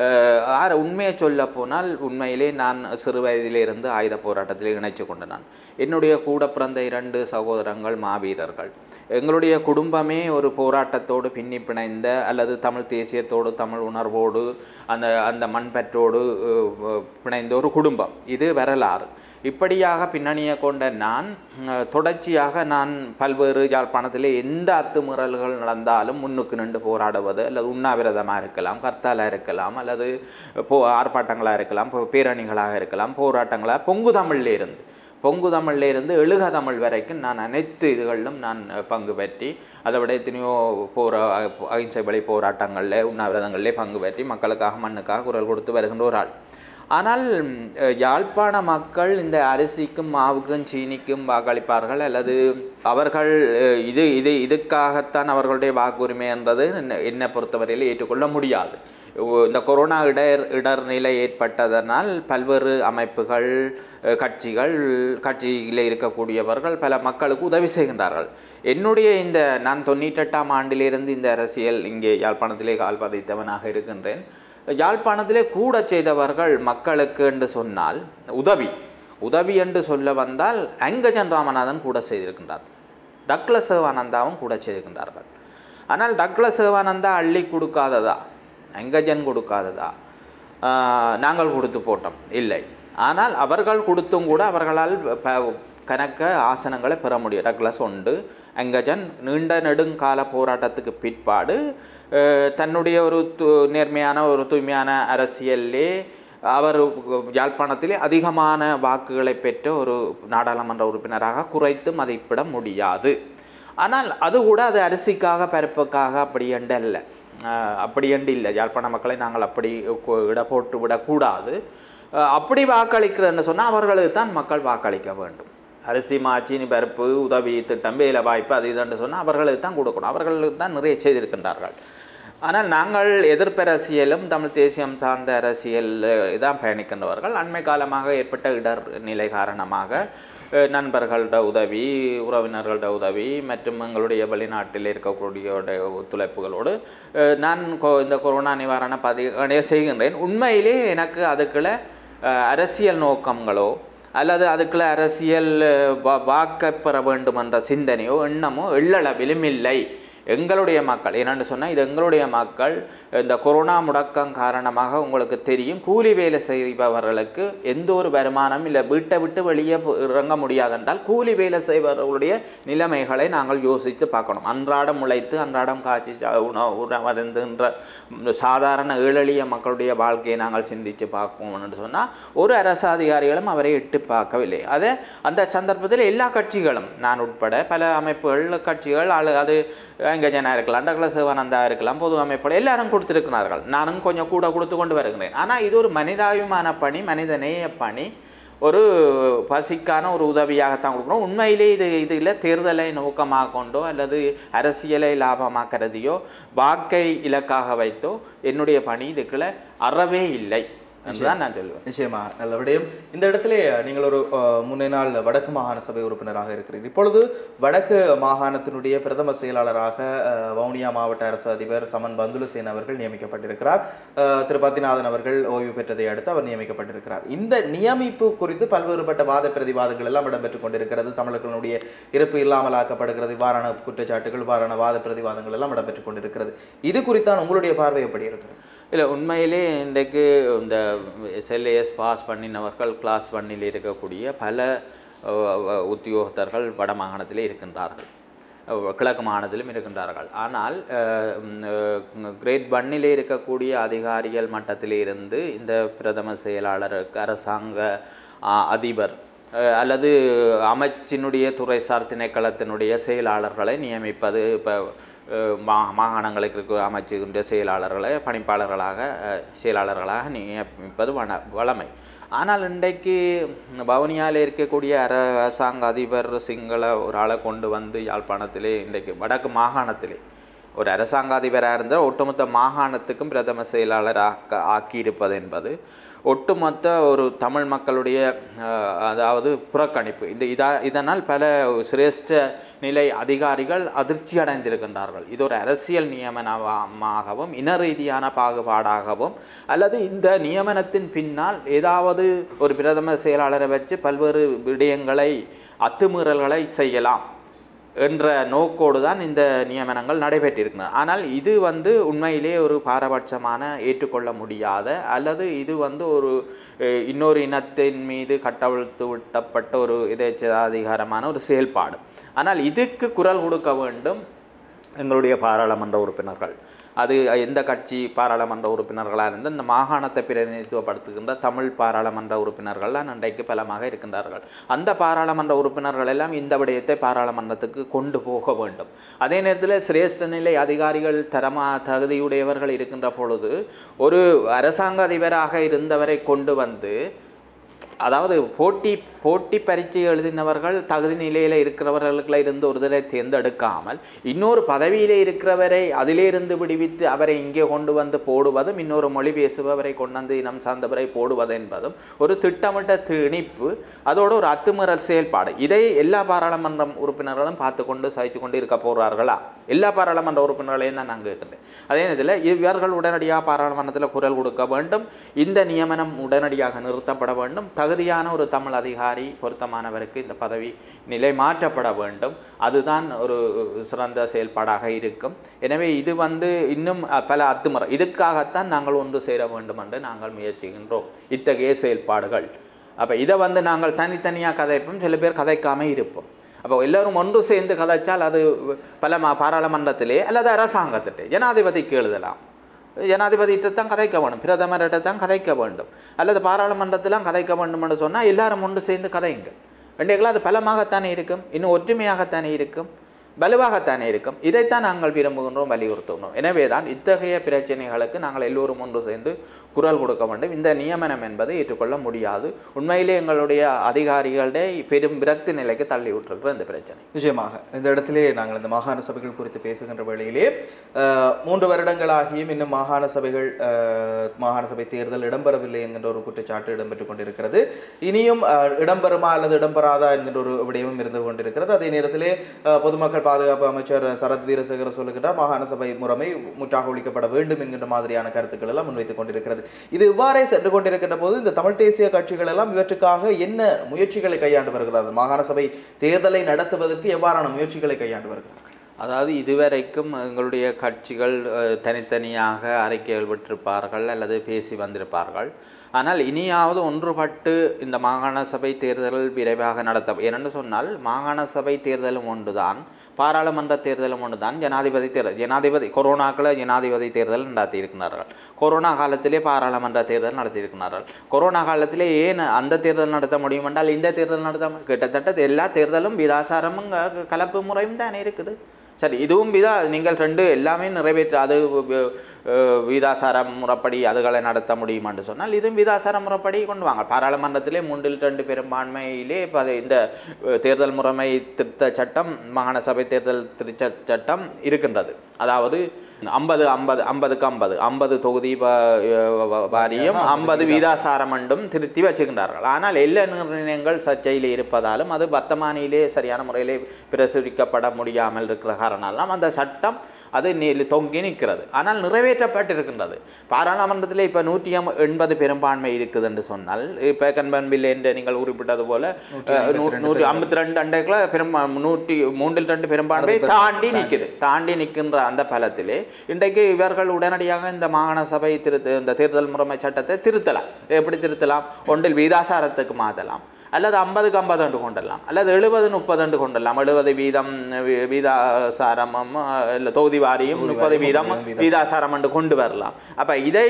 உண்மையை சொல்ல போனால் உண்மையிலே நான் சிறு வயதிலிருந்து ஆயுத போராட்டத்தில் இணைச்சு கொண்டு நான் என்னுடைய கூட பிறந்த இரண்டு சகோதரங்கள் மாவீரர்கள். எங்களுடைய குடும்பமே ஒரு போராட்டத்தோடு பின்னி பிணைந்த அல்லது தமிழ் தேசியத்தோடு தமிழ் உணர்வோடு அந்த அந்த மண்பற்றோடு பிணைந்த ஒரு குடும்பம். இது வரலாறு. இப்படியாக பின்னணியை கொண்ட நான் தொடர்ச்சியாக நான் பல்வேறு யாழ்ப்பாணத்தில் எந்த அத்துமீறல்கள் நடந்தாலும் முன்னுக்கு நின்று போராடுவது, அல்லது உண்ணாவிரதமாக இருக்கலாம், கர்த்தாலாக இருக்கலாம், அல்லது போ ஆர்ப்பாட்டங்களாக இருக்கலாம், பேரணிகளாக இருக்கலாம், போராட்டங்களாக பொங்கு தமிழில் இருந்து பொங்கு தமிழில் இருந்து எழுக தமிழ் வரைக்கும் நான் அனைத்து இதுகளிலும் நான் பங்கு பெற்றி அதை விட எத்தனையோ போரா அகிம்சை வழி போராட்டங்களில் உண்ணாவிரதங்களிலே பங்கு பெற்றி மக்களுக்காக மண்ணுக்காக குரல் கொடுத்து வருகின்ற ஒரு ஆள். ஆனால் யாழ்ப்பாண மக்கள் இந்த அரிசிக்கும் மாவுக்கும் சீனிக்கும் வாக்களிப்பார்கள், அல்லது அவர்கள் இது இது இதுக்காகத்தான் அவர்களுடைய வாக்குரிமை என்றது என்னை பொறுத்தவரையில் ஏற்றுக்கொள்ள முடியாது. இந்த கொரோனா இடர் இடர்நிலை ஏற்பட்டதனால் பல்வேறு அமைப்புகள், கட்சிகள், கட்சியில் இருக்கக்கூடியவர்கள் பல மக்களுக்கு உதவி செய்கின்றார்கள். என்னுடைய இந்த நான் தொண்ணூற்றெட்டாம் ஆண்டிலிருந்து இந்த அரசியல் இங்கே யாழ்ப்பாணத்திலே கால் பதித்தவனாக இருக்கின்றேன். யாழ்ப்பாணத்திலே கூட செய்தவர்கள் மக்களுக்கு என்று சொன்னால் உதவி உதவி என்று சொல்ல வந்தால் அங்கஜன் ராமநாதன் கூட செய்திருக்கின்றார், டக்ளஸ் சிவானந்தாவும் கூட செய்திருக்கின்றார்கள். ஆனால் டக்ளஸ் சிவானந்தா அள்ளி கொடுக்காததா, அங்கஜன் கொடுக்காததா, நாங்கள் கொடுத்து போட்டோம் இல்லை. ஆனால் அவர்கள் கொடுத்தும் கூட அவர்களால் கணக்க ஆசனங்களை பெற முடியும். டக்ளஸ் உண்டு, அங்கஜன் நீண்ட நெடுங்கால போராட்டத்துக்கு பிற்பாடு தன்னுடைய ஒரு து நேர்மையான ஒரு தூய்மையான அரசியலே அவர் யாழ்ப்பாணத்திலே அதிகமான வாக்குகளை பெற்ற ஒரு நாடாளுமன்ற உறுப்பினராக குறைத்து மதிப்பிட முடியாது. ஆனால் அது கூட அது அரிசிக்காக பருப்புக்காக அப்படி என்று அல்ல, அப்படி என்று இல்லை. யாழ்ப்பாண மக்களை நாங்கள் அப்படி இட போட்டு விடக்கூடாது. அப்படி வாக்களிக்கிறன்னு சொன்னால் அவர்களுக்கு தான் மக்கள் வாக்களிக்க வேண்டும். அரிசி மாச்சீனி பருப்பு உதவி திட்டம் வேலை வாய்ப்பு அது இதுன்னு சொன்னால் அவர்களுக்கு தான் கொடுக்கணும், அவர்களுக்கு தான் நிறைய செய்திருக்கின்றார்கள். ஆனால் நாங்கள் எதிர்ப்பரசியலும் தமிழ் தேசியம் சார்ந்த அரசியல் தான் பயணிக்கின்றவர்கள். அண்மை காலமாக ஏற்பட்ட இடர் நிலை காரணமாக நண்பர்களோட உதவி, உறவினர்களோட உதவி மற்றும் எங்களுடைய வெளிநாட்டில் இருக்கக்கூடிய ஒத்துழைப்புகளோடு நான் இந்த கொரோனா நிவாரண பணியை செய்கின்றேன். உண்மையிலே எனக்கு அதுக்குள்ள அரசியல் நோக்கங்களோ அல்லது அதுக்குள்ள அரசியல் வாக்க பெற வேண்டும் என்ற சிந்தனையோ எண்ணமோ எள்ளளவிலும் இல்லை. எங்களுடைய மக்கள் என்னென்னு சொன்னால், இது எங்களுடைய மக்கள். இந்த கொரோனா முடக்கம் காரணமாக உங்களுக்கு தெரியும், கூலி வேலை செய்பவர்களுக்கு எந்த ஒரு வருமானம் இல்லை, வீட்டை விட்டு வெளியே இறங்க முடியாதென்றால் கூலி வேலை செய்பவர்களுடைய நிலைமைகளை நாங்கள் யோசித்து பார்க்கணும். அன்றாடம் உழைத்து அன்றாடம் காய்ச்சி உணவுன்ற சாதாரண ஏழெளிய மக்களுடைய வாழ்க்கையை நாங்கள் சிந்தித்து பார்ப்போம்னு சொன்னால் ஒரு அரசு அதிகாரிகளும் அவரை எட்டு பார்க்கவில்லை. அதே அந்த சந்தர்ப்பத்தில் எல்லா கட்சிகளும், நான் உட்பட பல அமைப்புகள் கட்சிகள் அது இங்கஜனா இருக்கலாம், டக்ளஸ் சிவானந்தா இருக்கலாம், பொது அமைப்புகள் எல்லாரும் கொடுத்திருக்கிறார்கள். நானும் கொஞ்சம் கூட கொடுத்து கொண்டு வருகிறேன். ஆனால் இது ஒரு மனிதாபிமான பணி, மனிதநேய பணி, ஒரு பசிக்கான ஒரு உதவியாகத்தான் கொடுக்கணும். உண்மையிலே இது இதில் தேர்தலை நோக்கமாக கொண்டோ அல்லது அரசியலை லாபமாக்கிறதையோ வாக்கை இலக்காக வைத்தோ என்னுடைய பணி இதுக்குள்ள அறவே இல்லை என்றுதான் நான் சொல்லுவேன்.
நிச்சயமா நல்ல விடயம். இந்த இடத்துல நீங்கள் ஒரு முன்னே நாள் வடக்கு மாகாண சபை உறுப்பினராக இருக்கிறீர்கள். இப்பொழுது வடக்கு மாகாணத்தினுடைய பிரதம செயலாளராக வவுனியா மாவட்ட அரசு அதிபர் சமன் பந்துலசேன அவர்கள் நியமிக்கப்பட்டிருக்கிறார். திரு பத்திநாதன் அவர்கள் ஓய்வு பெற்றதை அடுத்து அவர் நியமிக்கப்பட்டிருக்கிறார். இந்த நியமிப்பு குறித்து பல்வேறுபட்ட வாத பிரதிவாதங்கள் எல்லாம் இடம்பெற்றுக் கொண்டிருக்கிறது. தமிழர்களுடைய இருப்பு இல்லாமல் ஆக்கப்படுகிறது, இவ்வாறான குற்றச்சாட்டுகள், இவ்வாறான வாத பிரதிவாதங்கள் எல்லாம் இடம்பெற்றுக் கொண்டிருக்கிறது. இது குறித்தான் உங்களுடைய பார்வை எப்படி இருக்கிறது?
இல்லை, உண்மையிலே இன்றைக்கு இந்த எஸ்எல்ஏஎஸ் பாஸ் பண்ணினவர்கள் கிளாஸ் பண்ணில் இருக்கக்கூடிய பல உத்தியோகத்தர்கள் வட மாகாணத்திலே இருக்கின்றார்கள், கிழக்கு மாகாணத்திலும் இருக்கின்றார்கள். ஆனால் கிரேட் ஒன்னிலே இருக்கக்கூடிய அதிகாரிகள் மட்டத்திலே இருந்து இந்த பிரதம செயலாளருக்கு அரசாங்க அதிபர் அல்லது அமைச்சினுடைய துறைசார் திணைக்களத்தினுடைய செயலாளர்களை நியமிப்பது இப்போ மா மாகாணங்களுக்கு இருக்கிற அமைச்சுகின்ற செயலாளர்களை பணிப்பாளர்களாக செயலாளர்களாக நியமிப்பது வன வளமை. ஆனால் இன்றைக்கு வவுனியாவில் இருக்கக்கூடிய அரசாங்க அதிபர் சிங்கள ஒரு ஆளை கொண்டு வந்து யாழ்ப்பாணத்திலே இன்றைக்கு வடக்கு மாகாணத்திலே ஒரு அரசாங்க அதிபராக இருந்தால் ஒட்டுமொத்த மாகாணத்துக்கும் பிரதம செயலாளராக ஆக்கியிருப்பது என்பது ஒட்டுமொத்த ஒரு தமிழ் மக்களுடைய அதாவது புறக்கணிப்பு. இந்த இதா இதனால் பல சிரேஷ்ட நிலை அதிகாரிகள் அதிர்ச்சி அடைந்திருக்கின்றார்கள். இது ஒரு அரசியல் நியமனமாகவும் இன ரீதியான பாகுபாடாகவும் அல்லது இந்த நியமனத்தின் பின்னால் ஏதாவது ஒரு பிரதம செயலாளரை வச்சு பல்வேறு விடயங்களை அத்துமீறல்களை செய்யலாம் என்ற நோக்கோடு தான் இந்த நியமனங்கள் நடைபெற்றிருக்கின்றன. ஆனால் இது வந்து உண்மையிலே ஒரு பாரபட்சமான ஏற்றுக்கொள்ள முடியாத அல்லது இது வந்து ஒரு இன்னொரு இனத்தின் மீது கட்டவிழ்த்து விட்டப்பட்ட ஒரு எதேச்சாதிகாரமான ஒரு செயல்பாடு. ஆனால் இதுக்கு குரல் கொடுக்க வேண்டும் எங்களுடைய பாராளுமன்ற உறுப்பினர்கள். அது எந்த கட்சி பாராளுமன்ற உறுப்பினர்களாக இருந்து இந்த மாகாணத்தை பிரதிநிதித்துவப்படுத்துகின்ற தமிழ் பாராளுமன்ற உறுப்பினர்கள்லாம் இன்றைக்கு பலமாக இருக்கின்றார்கள். அந்த பாராளுமன்ற உறுப்பினர்கள் எல்லாம் இந்த விடயத்தை பாராளுமன்றத்துக்கு கொண்டு போக வேண்டும். அதே நேரத்தில் சிரேஷ்ட நிலை அதிகாரிகள் தரமா தகுதியுடையவர்கள் இருக்கின்ற பொழுது ஒரு அரசாங்க அதிபராக இருந்தவரை கொண்டு வந்து, அதாவது போட்டி போட்டி பரீட்சை எழுதினவர்கள் தகுதி நிலையில் இருக்கிறவர்களுக்குள்ள இருந்து ஒருவரை தேர்ந்தெடுக்காமல் இன்னொரு பதவியிலே இருக்கிறவரை அதிலிருந்து விடுவித்து அவரை இங்கே கொண்டு வந்து போடுவதும் இன்னொரு மொழி பேசுபவரை கொண்டு வந்து இனம் சார்ந்தவரை போடுவது என்பதும் ஒரு திட்டமிட்ட திணிப்பு, அதோடு ஒரு அத்துமீறல் செயல்பாடு. இதை எல்லா பாராளுமன்ற உறுப்பினர்களும் பார்த்து கொண்டு சகிச்சு கொண்டு இருக்க போகிறார்களா? எல்லா பாராளுமன்ற உறுப்பினர்களையும் தான் நான் கேட்கின்றேன். அதே நேரத்தில் இவர்கள் உடனடியாக பாராளுமன்றத்தில் குரல் கொடுக்க வேண்டும். இந்த நியமனம் உடனடியாக நிறுத்தப்பட வேண்டும். தகுதியான ஒரு தமிழ் அதிகாரி பொருத்தமானவருக்கு இந்த பதவி நிலை மாற்றப்பட வேண்டும். அதுதான் ஒரு சிறந்த செயல்பாடாக இருக்கும். எனவே இது வந்து இன்னும் பல அத்துமுறை இதுக்காகத்தான் நாங்கள் ஒன்று சேர வேண்டும் என்று நாங்கள் முயற்சிக்கின்றோம். இத்தகைய செயல்பாடுகள் அப்போ இதை வந்து நாங்கள் தனித்தனியாக கதைப்போம், சில பேர் கதைக்காமல் இருப்போம். அப்போ எல்லோரும் ஒன்று சேர்ந்து கதைச்சால் அது பல பாராளுமன்றத்திலே அல்லது அரசாங்கத்திட்டே ஜனாதிபதிக்கு எழுதலாம். ஜனாதிபதியிட்ட தான் கதைக்க வேண்டும், பிரதமர்கிட்ட தான் கதைக்க வேண்டும், அல்லது பாராளுமன்றத்திலாம் கதைக்க வேண்டும் என்று சொன்னால் எல்லாரும் ஒன்று சேர்ந்து கதைங்க. ரெண்டுகளும் அது பலமாகத்தானே இருக்கும், இன்னும் ஒற்றுமையாகத்தானே இருக்கும். வலுவாகத்தானே இருக்கும். இதைத்தான் நாங்கள் விரும்புகின்றோம், வலியுறுத்துகின்றோம். எனவே தான் இத்தகைய பிரச்சனைகளுக்கு நாங்கள் எல்லோரும் ஒன்று சேர்ந்து குரல் கொடுக்க வேண்டும். இந்த நியமனம் என்பதை ஏற்றுக்கொள்ள முடியாது. உண்மையிலே எங்களுடைய அதிகாரிகளுடைய பெரும் விரக்தி நிலைக்கு தள்ளி விட்டிருக்கிற இந்த பிரச்சனை.
நிச்சயமாக இந்த இடத்திலே நாங்கள் இந்த மாகாண சபைகள் குறித்து பேசுகின்ற வேளையிலே மூன்று வருடங்களாகியும் இன்னும் மாகாண சபைகள் மாகாண சபை தேர்தல் இடம்பெறவில்லை என்கின்ற ஒரு குற்றச்சாட்டு இடம்பெற்றுக் கொண்டிருக்கிறது. இனியும் இடம்பெறுமா அல்லது இடம்பெறாதா என்கின்ற ஒரு விடயமும் இருந்து கொண்டிருக்கிறது. அதே நேரத்திலே பொதுமக்கள் பாதுகாப்பு அமைச்சர் சரத் வீரசேகர சொல்லுகின்றார், மாகாண சபை முறைமை முற்றாக ஒழிக்கப்பட வேண்டும் என்கின்ற மாதிரியான கருத்துக்கள் எல்லாம் முன்வைத்துக் கொண்டிருக்கிறது. இது இவ்வாறே சென்று கொண்டிருக்கின்ற போது இந்த தமிழ் தேசிய கட்சிகள் எல்லாம் இவற்றுக்காக என்ன முயற்சிகளை கையாண்டு வருகிறது? மாகாண சபை தேர்தலை நடத்துவதற்கு எவ்வாறான முயற்சிகளை கையாண்டு வருகிறது?
அதாவது இதுவரைக்கும் எங்களுடைய கட்சிகள் தனித்தனியாக அறிக்கைகள் விட்டிருப்பார்கள் அல்லது பேசி வந்திருப்பார்கள். ஆனால் இனியாவது ஒன்றுபட்டு இந்த மாகாண சபை தேர்தல் விரைவாக நடத்த, ஏனென்று சொன்னால் மாகாண சபை தேர்தலும் ஒன்றுதான், பாராளுமன்ற தேர்தலும் ஒன்று தான், ஜனாதிபதி தேர்தல் ஜனாதிபதி கொரோனாக்களை ஜனாதிபதி தேர்தல் நடத்தியிருக்கிறார்கள். கொரோனா காலத்திலே பாராளுமன்ற தேர்தல் நடத்தியிருக்கிறார்கள். கொரோனா காலத்திலே ஏன் அந்த தேர்தல் நடத்த முடியும் என்றால் இந்த தேர்தல் நடத்த கிட்டத்தட்ட எல்லா தேர்தலும் விதாசாரமும் கலப்பு முறையும் தானே இருக்குது. சரி, இதுவும் விதா நீங்கள் ரெண்டு எல்லாமே நிறைவேற்ற அது விதாசார முறைப்படி அதுகளை நடத்த முடியும் என்று சொன்னால் இதுவும் விதாசார முறைப்படி கொண்டு வாங்க. பாராளுமன்றத்திலே மூன்றில் ரெண்டு பெரும்பான்மையிலே இப்போ இந்த தேர்தல் முறைமை திருத்த சட்டம், மாகாண சபை தேர்தல் திருத்த சட்டம் இருக்கின்றது. அதாவது ஐம்பது ஐம்பது ஐம்பதுக்கு ஐம்பது ஐம்பது தொகுதி வாரியம் ஐம்பது வீதாசாரம் என்றும் திருத்தி வச்சுக்கின்றார்கள். ஆனால் எல்லா நிர்ணயங்கள் சர்ச்சையில் இருப்பதாலும் அது வர்த்தமானியிலே சரியான முறையிலே பிரசுரிக்கப்பட முடியாமல் இருக்கிற காரணம் அந்த சட்டம் அது தொங்கி நிற்கிறது. ஆனால் நிறைவேற்றப்பட்டிருக்கின்றது. பாராளுமன்றத்தில் இப்போ நூற்றி எண்பது பெரும்பான்மை இருக்குது என்று சொன்னால் இப்போ கன்பன்பில் என்று நீங்கள் குறிப்பிட்டது போல நூற்றி ஐம்பத்தி ரெண்டு அண்டைக்குள்ள பெரும்பா நூற்றி மூன்றில் ரெண்டு பெரும்பான்மை தாண்டி நிற்குது. தாண்டி நிற்கின்ற அந்த பலத்திலே இன்றைக்கு இவர்கள் உடனடியாக இந்த மாகாண சபை திருத்த இந்த தேர்தல் முறைமை சட்டத்தை திருத்தலாம். எப்படி திருத்தலாம்? ஒன்றில் வீதாசாரத்துக்கு மாற்றலாம், அல்லது ஐம்பதுக்கு ஐம்பது அண்டு கொண்டலாம், அல்லது எழுபது முப்பது அண்டு கொண்டலாம். எழுபது வீதம் வீதாசாரமும் இல்லை தொகுதி வாரியும் முப்பது வீதம் வீதாசாரம் அண்டு கொண்டு வரலாம். அப்போ இதை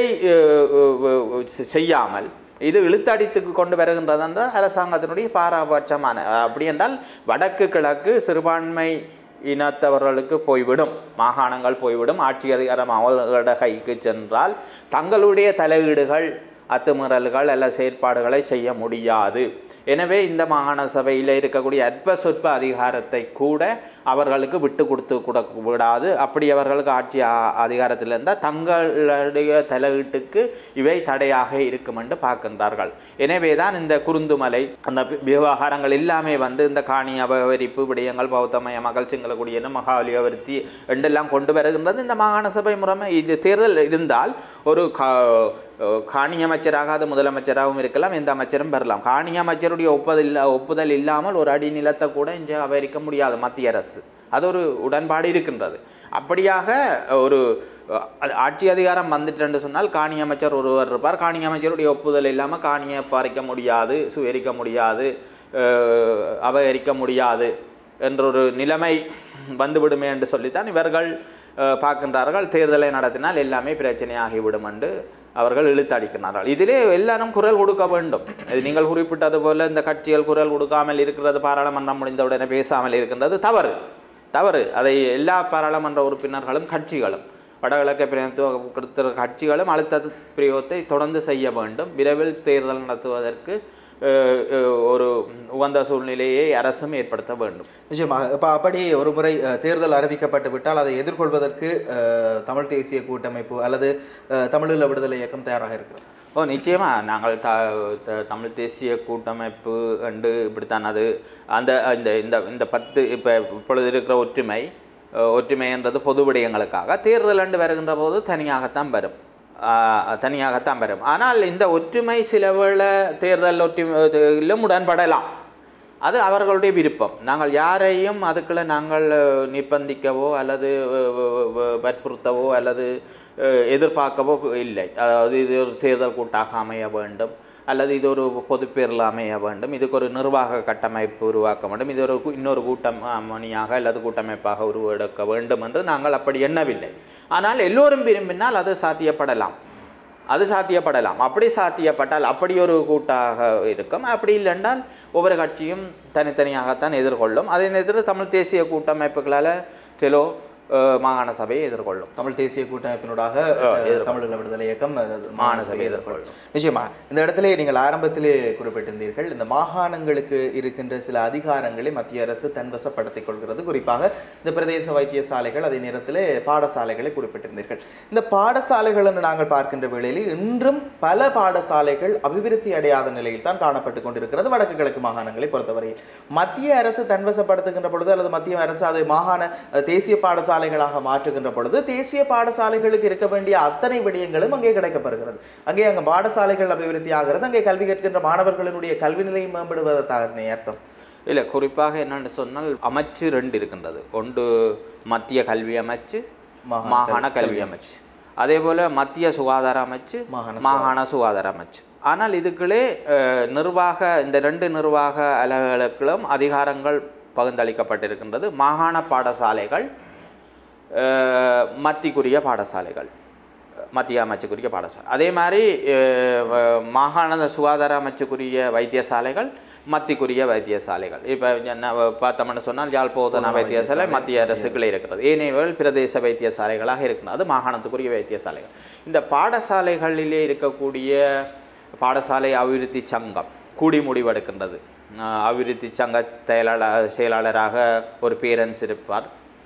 செய்யாமல் இது இழுத்தடித்துக்கு கொண்டு வருகின்றது என்றால் அரசாங்கத்தினுடைய பாரபட்சமான, அப்படி என்றால் வடக்கு கிழக்கு சிறுபான்மை இனத்தவர்களுக்கு போய்விடும், மாகாணங்கள் போய்விடும். ஆட்சி அதிகாரம் அவர்களோட கைக்கு சென்றால் தங்களுடைய தலையீடுகள் அத்துமீறல்கள் அல்ல செயற்பாடுகளை செய்ய முடியாது. எனவே இந்த மாகாண சபையில் இருக்கக்கூடிய அற்ப சொற்ப அதிகாரத்தை கூட அவர்களுக்கு விட்டு கொடுத்து கூட விடாது. அப்படி அவர்களுக்கு ஆட்சி அதிகாரத்தில் இருந்தால் தங்களுடைய தலையீட்டுக்கு இவை தடையாக இருக்கும் என்று பார்க்கின்றார்கள். எனவே தான் இந்த குருந்துமலை அந்த விவகாரங்கள் எல்லாமே வந்து இந்த காணி அபகரிப்பு விடயங்கள் பௌத்தமய மகள் சிங்கள குடியின மகாவலி அபர்த்தி என்றெல்லாம் கொண்டு வருகின்றது இந்த மாகாண சபை முறைமை. இது தேர்தல் இருந்தால் ஒரு காணி அமைச்சராக அது முதலமைச்சராகவும் இருக்கலாம், எந்த அமைச்சரும் பெறலாம். காணி அமைச்சருடைய ஒப்புதல் ஒப்புதல் இல்லாமல் ஒரு அடி நிலத்தை கூட இங்கே அபகரிக்க முடியாது மத்திய அரசு. அது ஒரு உடன்பாடு இருக்கின்றது. அப்படியாக ஒரு ஆட்சி அதிகாரம் வந்துட்டு சொன்னால் காணி அமைச்சர் ஒருவர் இருப்பார். காணி அமைச்சருடைய ஒப்புதல் இல்லாமல் காணியை பறிக்க முடியாது, சுவரிக்க முடியாது, அபகரிக்க முடியாது என்றொரு நிலைமை வந்துவிடுமே என்று சொல்லித்தான் இவர்கள் பார்க்கின்றார்கள். தேர்தலை நடத்தினால் எல்லாமே பிரச்சனையாகிவிடும் என்று அவர்கள் இழுத்தடிக்கிறார்கள். இதிலே எல்லாரும் குரல் கொடுக்க வேண்டும். நீங்கள் குறிப்பிட்டது போல இந்த கட்சிகள் குரல் கொடுக்காமல் இருக்கிறது, பாராளுமன்றம் முடிந்தவுடனே பேசாமல் இருக்கின்றது தவறு தவறு அதை எல்லா பாராளுமன்ற உறுப்பினர்களும் கட்சிகளும் வடகிழக்கு பிரதிநிதித்துவ கட்சிகளும் அழுத்த பிரயோகத்தை தொடர்ந்து செய்ய வேண்டும். விரைவில் தேர்தல் நடத்துவதற்கு ஒரு உகந்த சூழ்நிலையை அரசும் ஏற்படுத்த வேண்டும்.
நிச்சயமாக. இப்போ அப்படி ஒரு முறை தேர்தல் அறிவிக்கப்பட்டு விட்டால் அதை எதிர்கொள்வதற்கு தமிழ் தேசிய கூட்டமைப்பு அல்லது தமிழீழ விடுதலை இயக்கம் தயாராக இருக்கிறது.
ஓ நிச்சயமாக நாங்கள் த தமிழ் தேசிய கூட்டமைப்பு என்று இப்படித்தான் அது அந்த இந்த இந்த இந்த பத்து இப்போ இப்பொழுது இருக்கிற ஒற்றுமை ஒற்றுமைன்றது பொது விடயங்களுக்காக, தேர்தல் என்று வருகின்ற போது தனியாகத்தான் வரும் தனியாகத்தான் வரும். ஆனால் இந்த ஒற்றுமை சில வேளை தேர்தல் ஒற்றுமையிலும் உடன்படலாம், அது அவர்களுடைய விருப்பம். நாங்கள் யாரையும் அதுக்குள்ள நாங்கள் நிர்பந்திக்கவோ அல்லது வற்புறுத்தவோ அல்லது எதிர்பார்க்கவோ இல்லை. அதாவது இது ஒரு தேர்தல் கூட்டாக அமைய வேண்டும் அல்லது இது ஒரு பொதுப்பேரில் அமைய வேண்டும், இதுக்கு ஒரு நிர்வாக கட்டமைப்பு உருவாக்க வேண்டும், இது ஒரு இன்னொரு கூட்டம் மணியாக அல்லது கூட்டமைப்பாக உருவெடுக்க வேண்டும் என்று நாங்கள் அப்படி எண்ணவில்லை. ஆனால் எல்லோரும் விரும்பினால் அது சாத்தியப்படலாம். அது சாத்தியப்படலாம். அப்படி சாத்தியப்பட்டால் அப்படி ஒரு கூட்டாக இருக்கும். அப்படி இல்லைன்றால் ஒவ்வொரு கட்சியும் தனித்தனியாகத்தான் எதிர்கொள்ளும். அதே நேரத்தில் தமிழ் தேசிய கூட்டமைப்புகளால் டெலோ மாகாண சபையை எதிர்கொள்ளும்.
தமிழ் தேசிய கூட்டமைப்பினூடாக தமிழீழ விடுதலை இயக்கம் மாகாண சபையை எதிர்கொள்ளும். நிச்சயமா இந்த இடத்துல நீங்கள் ஆரம்பத்திலே குறிப்பிட்டிருந்தீர்கள், இந்த மாகாணங்களுக்கு இருக்கின்ற சில அதிகாரங்களை மத்திய அரசு தன்வசப்படுத்திக் கொள்கிறது. குறிப்பாக இந்த பிரதேச வைத்தியசாலைகள், அதே நேரத்தில் பாடசாலைகளை குறிப்பிட்டிருந்தீர்கள். இந்த பாடசாலைகள் என்று நாங்கள் பார்க்கின்ற வேளையில் இன்றும் பல பாடசாலைகள் அபிவிருத்தி அடையாத நிலையில் தான் காணப்பட்டு கொண்டிருக்கிறது. வடக்கு கிழக்கு மாகாணங்களை பொறுத்தவரையில் மத்திய அரசு தன்வசப்படுத்துகின்ற பொழுது அல்லது மத்திய அரசு அது மாகாண தேசிய பாடசாலை மாற்றுகின்ற பொழுது தேசிய பாடசாலைகளுக்கு இருக்க வேண்டிய அத்தனை விடயங்களும் அங்கே கிடைக்கப்படுகிறது. அங்கே அங்கே பாடசாலைகள் அபிவிருத்தி ஆகிறது. அங்கே கல்வி கற்கின்ற மாணவர்களுடைய கல்வி நிலை மேம்படுவதற்கான அர்த்தம்
இல்லை. குறிப்பாக என்னென்னு சொன்னால் அமைச்சு ரெண்டு இருக்கின்றது. ஒன்று மத்திய கல்வி அமைச்சு, மாகாண கல்வி அமைச்சு. அதே போல் மத்திய சுகாதார அமைச்சு, மாகாண சுகாதார அமைச்சு. ஆனால் இதுக்குள்ளே நிர்வாக இந்த ரெண்டு நிர்வாக அலகுகளுக்கும் அதிகாரங்கள் பகிர்ந்தளிக்கப்பட்டிருக்கின்றது. மாகாண பாடசாலைகள் மத்திக்குரிய பாடசாலைகள், மத்திய அமைச்சுக்குரிய பாடசாலை. அதே மாதிரி மாகாண சுகாதார அமைச்சுக்குரிய வைத்தியசாலைகள், மத்திக்குரிய வைத்தியசாலைகள். இப்போ என்ன பார்த்தோம்னு சொன்னால் யாழ் போதனா வைத்தியசாலை மத்திய அரசுகளே இருக்கிறது. ஏனையவர்கள் பிரதேச வைத்தியசாலைகளாக இருக்கிறது. அது மாகாணத்துக்குரிய வைத்தியசாலைகள். இந்த பாடசாலைகளிலே இருக்கக்கூடிய பாடசாலை அபிவிருத்தி சங்கம் கூடி முடிவெடுக்கின்றது. அபிவிருத்தி சங்க செயலாளர் செயலாளராக ஒரு பேரன்ஸ் இருப்பார்.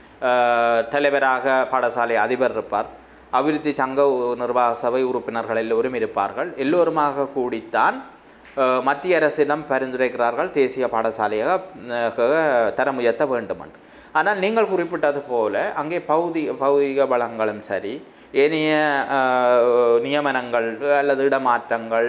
தலைவராக பாடசாலை அதிபர் இருப்பார். அபிவிருத்தி சங்க நிர்வாக சபை உறுப்பினர்கள் எல்லோரும் இருப்பார்கள். எல்லோருமாக கூடித்தான் மத்திய அரசிடம் பரிந்துரைக்கிறார்கள் தேசிய பாடசாலையாக தரம் உயர்த்த வேண்டும் என்று. ஆனால் நீங்கள் குறிப்பிட்டது போல அங்கே பௌதிக பௌதிக வளங்களும் சரி, ஏனைய நியமனங்கள் அல்லது இடமாற்றங்கள்,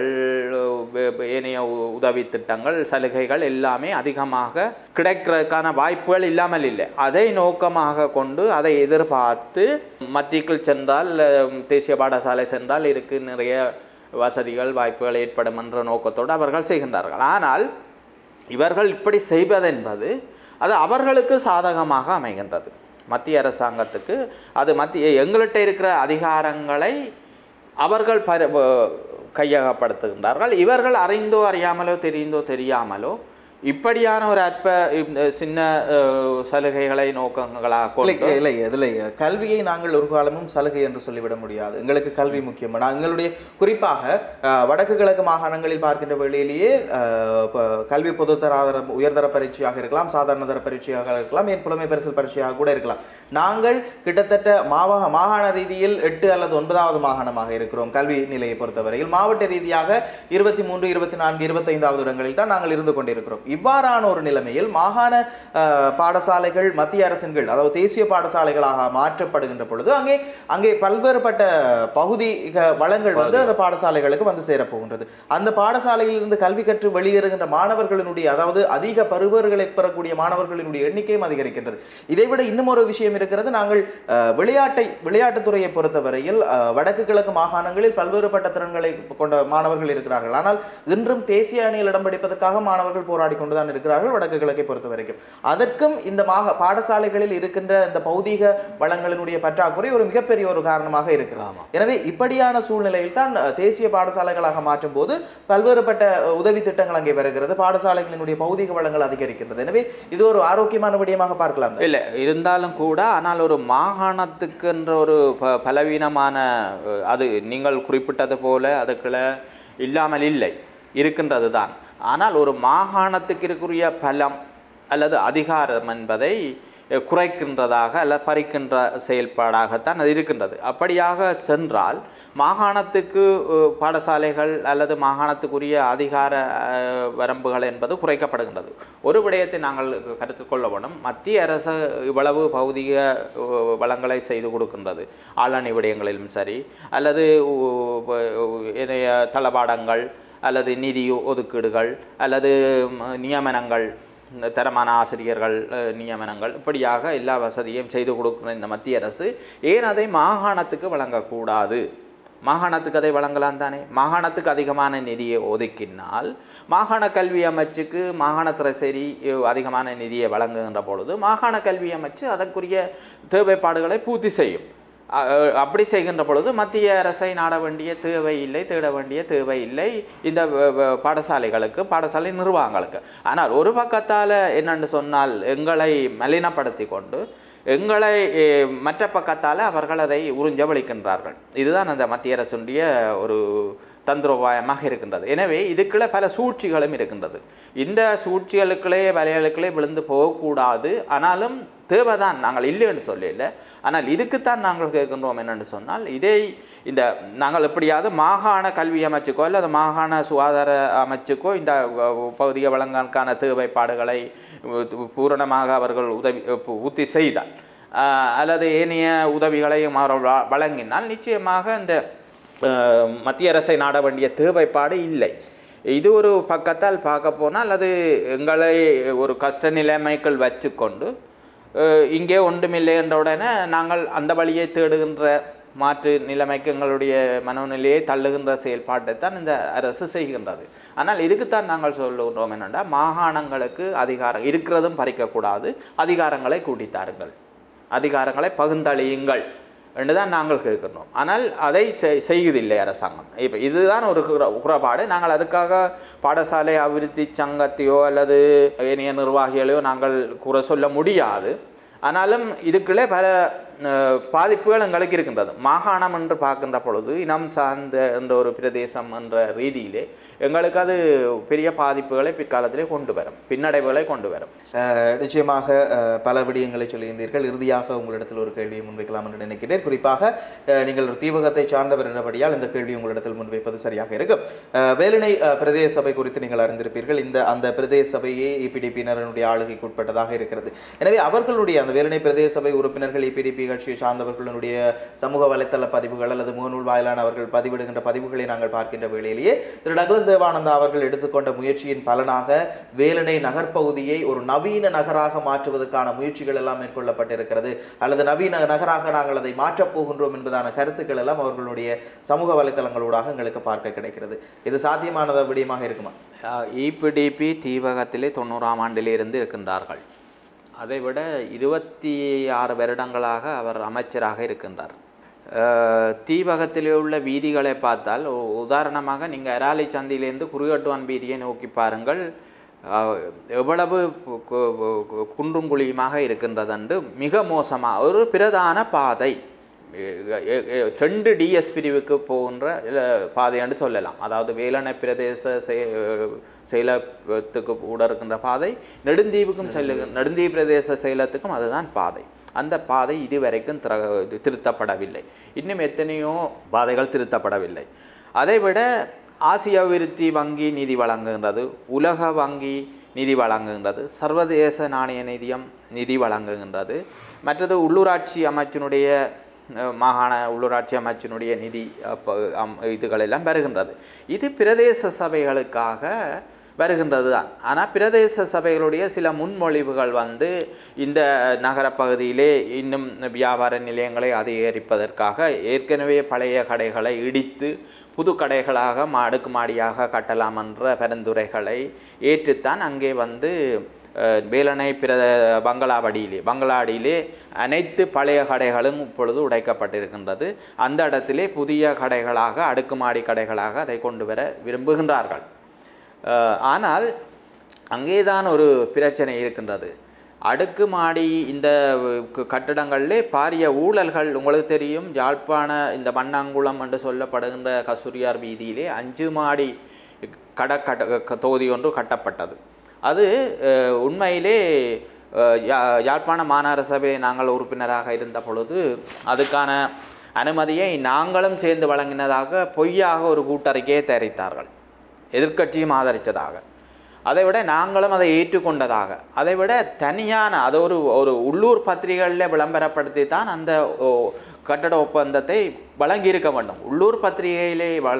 ஏனைய உதவி திட்டங்கள், சலுகைகள் எல்லாமே அதிகமாக கிடைக்கிறதுக்கான வாய்ப்புகள் இல்லாமல் இல்லை. அதை நோக்கமாக கொண்டு அதை எதிர்பார்த்து மத்தியக்குள் சென்றால், தேசிய பாடசாலை சென்றால் இருக்கு நிறைய வசதிகள் வாய்ப்புகள் ஏற்படும் என்ற நோக்கத்தோடு அவர்கள் செய்கின்றார்கள். ஆனால் இவர்கள் இப்படி செய்வதென்பது அது அவர்களுக்கு சாதகமாக அமைகின்றது. மத்திய அரசாங்கத்துக்கு அது மத்திய எங்கள்கிட்ட இருக்கிற அதிகாரங்களை அவர்கள் பர கையகப்படுத்துகின்றார்கள். இவர்கள் அறிந்தோ அறியாமலோ தெரிந்தோ தெரியாமலோ இப்படியான ஒரு அற்ப சின்ன சலுகைகளை நோக்கங்களாக கொண்டு
இல்லை இதில் கல்வியை நாங்கள் ஒரு காலமும் சலுகை என்று சொல்லிவிட முடியாது. எங்களுக்கு கல்வி முக்கியம். எங்களுடைய குறிப்பாக வடக்கு கிழக்கு மாகாணங்களில் பார்க்கின்ற வேளையிலேயே கல்வி பொதுத்தர உயர்தர பரீட்சையாக இருக்கலாம், சாதாரண தர பரீட்சையாக இருக்கலாம், என் புலமை பரிசல் பரீட்சையாக கூட இருக்கலாம். நாங்கள் கிட்டத்தட்ட மாவா மாகாண ரீதியில் எட்டு அல்லது ஒன்பதாவது மாகாணமாக இருக்கிறோம். கல்வி நிலையை பொறுத்தவரையில் மாவட்ட ரீதியாக இருபத்தி மூன்று இருபத்தி நான்கு இருபத்தைந்தாவது இடங்களில் தான் நாங்கள் இருந்து கொண்டிருக்கிறோம். இவ்வாறான ஒரு நிலைமையில் மாகாண பாடசாலைகள் மத்திய அரசின்கள், அதாவது தேசிய பாடசாலைகளாக மாற்றப்படுகின்ற பொழுது அங்கே அங்கே பல்வேறுபட்ட பகுதி வளங்கள் வந்து அந்த பாடசாலைகளுக்கு வந்து சேரப்போகின்றது. அந்த பாடசாலையில் இருந்து கல்வி கற்று வெளியேறுகின்ற மாணவர்களினுடைய, அதாவது அதிக பருவர்களை பெறக்கூடிய மாணவர்களினுடைய எண்ணிக்கையும் அதிகரிக்கின்றது. இதைவிட இன்னும் ஒரு விஷயம் இருக்கிறது. நாங்கள் விளையாட்டை விளையாட்டுத்துறையை பொறுத்தவரையில் வடக்கு கிழக்கு மாகாணங்களில் பல்வேறுபட்ட திறன்களை கொண்ட மாணவர்கள் இருக்கிறார்கள். ஆனால் இன்றும் தேசிய அணியில் இடம் பிடிப்பதற்காக மாணவர்கள் போராடி கொண்டுதான் இருக்கிறார்கள் வடக்கு கிழக்கை பொறுத்த வரைக்கும். அதற்கும் இந்த மாக பாடசாலைகளில் இருக்கின்ற இந்த பௌதீக வளங்களினுடைய பற்றாக்குறை ஒரு மிகப்பெரிய ஒரு காரணமாக இருக்கிறது. எனவே இப்படியான சூழ்நிலையில் தான் தேசிய பாடசாலைகளாக மாற்றும் போது பல்வேறுபட்ட உதவி திட்டங்கள் அங்கே வருகிறது. பாடசாலைகளினுடைய பௌதீக வளங்கள் அதிகரிக்கின்றது. எனவே இது ஒரு ஆரோக்கியமான விடயமாக பார்க்கலாம்.
இல்லை இருந்தாலும் கூட, ஆனால் ஒரு மாகாணத்துக்கு என்ற ஒரு ப பலவீனமான அது நீங்கள் குறிப்பிட்டது போல அதுக்குள்ள இல்லாமல் இல்லை, இருக்கின்றது தான். ஆனால் ஒரு மாகாணத்துக்கு இருக்கிற பலம் அல்லது அதிகாரம் என்பதை குறைக்கின்றதாக அல்ல பறிக்கின்ற செயல்பாடாகத்தான் அது இருக்கின்றது. அப்படியாக சென்றால் மாகாணத்துக்கு பாடசாலைகள் அல்லது மாகாணத்துக்குரிய அதிகார வரம்புகள் என்பது குறைக்கப்படுகின்றது. ஒரு விடயத்தை நாங்கள் கருத்தில் கொள்ள வேண்டும். மத்திய அரசு இவ்வளவு பௌதிக வளங்களை செய்து கொடுக்கின்றது. ஆளணி விடயங்களிலும் சரி, அல்லது தளபாடங்கள் அல்லது நிதி ஒதுக்கீடுகள் அல்லது நியமனங்கள், தரமான ஆசிரியர்கள் நியமனங்கள், இப்படியாக எல்லா வசதியும் செய்து கொடுக்கிற இந்த மத்திய அரசு ஏன் அதை மாகாணத்துக்கு வழங்கக்கூடாது? மாகாணத்துக்கு அதை வழங்கலாம் தானே. மாகாணத்துக்கு அதிகமான நிதியை ஒதுக்கினால் மாகாண கல்வி அமைச்சுக்கு மாகாணத்துறை சரி அதிகமான நிதியை வழங்குகின்ற பொழுது மாகாண கல்வி அமைச்சு அதற்குரிய தேவைப்பாடுகளை பூர்த்தி செய்யும். அப்படி செய்கின்ற பொழுது மத்திய அரசை நாட வேண்டிய தேவை இல்லை, தேட வேண்டிய தேவை இல்லை இந்த பாடசாலைகளுக்கு, பாடசாலை நிர்வாகங்களுக்கு. ஆனால் ஒரு பக்கத்தால் என்னென்னு சொன்னால் எங்களை மலினப்படுத்தி கொண்டு எங்களை மற்ற பக்கத்தால் அவர்கள் அதை உறிஞ்சவளிக்கின்றார்கள். இதுதான் அந்த மத்திய அரசுடைய ஒரு தந்திரோபாயமாக இருக்கின்றது. எனவே இதுக்குள்ளே பல சூழ்ச்சிகளும் இருக்கின்றது. இந்த சூழ்ச்சிகளுக்களே வலைகளுக்களே விழுந்து போகக்கூடாது. ஆனாலும் தேவைதான், நாங்கள் இல்லைன்னு சொல்லல. ஆனால் இதுக்குத்தான் நாங்கள் கேட்கின்றோம் என்னென்னு சொன்னால், இதை இந்த நாங்கள் எப்படியாவது மாகாண கல்வி அமைச்சுக்கோ அல்லது மாகாண சுகாதார அமைச்சுக்கோ இந்த பகுதியை வழங்கான தேவைப்பாடுகளை பூரணமாக அவர்கள் உதவி உத்தி செய்தால் அல்லது ஏனைய உதவிகளையும் அவர்கள் வழங்கினால் நிச்சயமாக இந்த மத்திய அரசை நாட வேண்டிய தேவைப்பாடு இல்லை. இது ஒரு பக்கத்தால் பார்க்க போனால் அது எங்களை ஒரு கஷ்ட நிலைமைகள் வச்சுக்கொண்டு இங்கே ஒன்றுமில்லை என்ற உடனே நாங்கள் அந்த வழியை தேடுகின்ற மாற்று நிலைமைக்கு எங்களுடைய மனோநிலையை தள்ளுகின்ற செயல்பாட்டை தான் இந்த அரசு செய்கின்றது. ஆனால் இதுக்குத்தான் நாங்கள் சொல்லுகின்றோம் என்னென்னா, மாகாணங்களுக்கு அதிகாரம் இருக்கிறதும் பறிக்கக்கூடாது, அதிகாரங்களை கூட்டித்தாருங்கள், அதிகாரங்களை பகுந்தளியுங்கள் என்றுதான் நாங்கள் கேட்கின்றோம். ஆனால் அதை செய்வதில்லை அரசாங்கம். இப்போ இதுதான் ஒரு குறைபாடு. நாங்கள் அதுக்காக பாடசாலை அபிவிருத்தி சங்கத்தையோ அல்லது ஏனைய நிர்வாகிகளையோ நாங்கள் குறை சொல்ல முடியாது. ஆனாலும் இதுக்குள்ளே பல பாதிப்புகள் எங்களுக்கு இருக்கின்றது. மாகாணம் என்று பார்க்கின்ற பொழுது இனம் சார்ந்த என்ற ஒரு பிரதேசம் என்ற ரீதியிலே எங்களுக்கு அது பெரிய பாதிப்புகளை பிற்காலத்திலே கொண்டு வரும், பின்னடைவுகளை கொண்டு வரும்.
நிச்சயமாக பல விடயங்களை சொல்லியிருந்தீர்கள். இறுதியாக உங்களிடத்தில் ஒரு கேள்வியை முன்வைக்கலாம் என்று நினைக்கிறேன். குறிப்பாக நீங்கள் ஒரு தீவகத்தை சார்ந்தவர் என்றபடியால் இந்த கேள்வி உங்களிடத்தில் முன்வைப்பது சரியாக இருக்கும். வேலணை பிரதேச சபை குறித்து நீங்கள் அறிந்திருப்பீர்கள். இந்த அந்த பிரதேச சபையே இபிடிபியினருடைய ஆளுகைக்கு உட்பட்டதாக இருக்கிறது. எனவே அவர்களுடைய அந்த வேலணை பிரதேச சபை உறுப்பினர்கள் இபிடிபி கட்சியை சார்ந்தவர்களுடைய சமூக வலைத்தள பதிவுகள் அல்லது முகநூல் வாயிலான அவர்கள் பதிவிடுகின்ற பதிவுகளை நாங்கள் பார்க்கின்ற வேளையிலேயே திரு டக்ளஸ் தேவானந்தா அவர்கள் எடுத்துக்கொண்ட முயற்சியின் பலனாக வேலணை நகர்ப்பகுதியை ஒரு நவீன நகராக மாற்றுவதற்கான முயற்சிகள் எல்லாம் மேற்கொள்ளப்பட்டிருக்கிறது, அல்லது நவீன நகராக நாங்கள் அதை மாற்றப் போகின்றோம் என்பதான கருத்துக்கள் எல்லாம் அவர்களுடைய சமூக வலைத்தளங்களூடாக எங்களுக்கு பார்க்க கிடைக்கிறது. இது சாத்தியமானத விடயமாக இருக்குமா?
இபிடிபி தீவகத்திலே தொண்ணூறாம் ஆண்டிலிருந்து இருக்கின்றார்கள். அதைவிட இருபத்தி ஆறு வருடங்களாக அவர் அமைச்சராக இருக்கின்றார். தீவகத்திலே உள்ள வீதிகளை பார்த்தால் உதாரணமாக நீங்கள் அராலி சந்தியிலேருந்து குருகட்டுவான் வீதியை நோக்கி பாருங்கள், எவ்வளவு குன்றும் குழியுமாக இருக்கின்றதென்று. மிக மோசமாக ஒரு பிரதான பாதை, ரெண்டு டிஎஸ் பிரிவுக்கு போகின்ற பாதை என்று சொல்லலாம். அதாவது வேலணை பிரதேச செயலத்துக்கு கூட இருக்கின்ற பாதை நெடுந்தீவுக்கும் செல்ல நெடுந்தீவு பிரதேச செயலத்துக்கும் அதுதான் பாதை. அந்த பாதை இதுவரைக்கும் திருத்தப்படவில்லை. இன்னும் எத்தனையோ பாதைகள் திருத்தப்படவில்லை. அதைவிட ஆசிய அபிவிருத்தி வங்கி நிதி வழங்குகின்றது, உலக வங்கி நிதி வழங்குகின்றது, சர்வதேச நாணய நிதியம் நிதி வழங்குகின்றது, மற்றது உள்ளூராட்சி அமைச்சினுடைய மாகாண உள்ளூராட்சி அமைச்சினுடைய நிதி இதுகளெல்லாம் வருகின்றது. இது பிரதேச சபைகளுக்காக வருகின்றது தான். ஆனால் பிரதேச சபைகளுடைய சில முன்மொழிவுகள் வந்து இந்த நகரப்பகுதியிலே இன்னும் வியாபார நிலையங்களை அதிகரிப்பதற்காக ஏற்கனவே பழைய கடைகளை இடித்து புது கடைகளாக அடுக்குமாடியாக கட்டலாம் என்ற பரிந்துரைகளை ஏற்றுத்தான் அங்கே வந்து வேலணை பிர பங்களாவடியிலே பங்களாடியிலே அனைத்து பழைய கடைகளும் இப்பொழுது உடைக்கப்பட்டிருக்கின்றது. அந்த இடத்திலே புதிய கடைகளாக அடுக்குமாடி கடைகளாக அதை கொண்டு வர விரும்புகின்றார்கள். ஆனால் அங்கேதான் ஒரு பிரச்சனை இருக்கின்றது. அடுக்குமாடி இந்த கட்டிடங்களிலே பாரிய ஊழல்கள் உங்களுக்கு தெரியும். யாழ்ப்பாண இந்த மண்ணாங்குளம் என்று சொல்லப்படுகின்ற கஸ்தூரியார் வீதியிலே அஞ்சு மாடி கட கட்ட தொகுதி ஒன்று கட்டப்பட்டது. அது உண்மையிலே யாழ்ப்பாண மாநகர சபை நாங்கள் உறுப்பினராக இருந்த பொழுது அதுக்கான அனுமதியை நாங்களும் சேர்ந்து வழங்கினதாக பொய்யாக ஒரு கூட்டறிக்கையை தயாரித்தார்கள், எதிர்க்கட்சியும் ஆதரித்ததாக. அதைவிட நாங்களும் அதை ஏற்றுக்கொண்டதாக, அதைவிட தனியான அது ஒரு ஒரு உள்ளூர் பத்திரிகைகளில் விளம்பரப்படுத்தி தான் அந்த கட்டட ஒப்பந்தத்தை வழங்கியிருக்க வேண்டும். உள்ளூர் பத்திரிகையிலே வள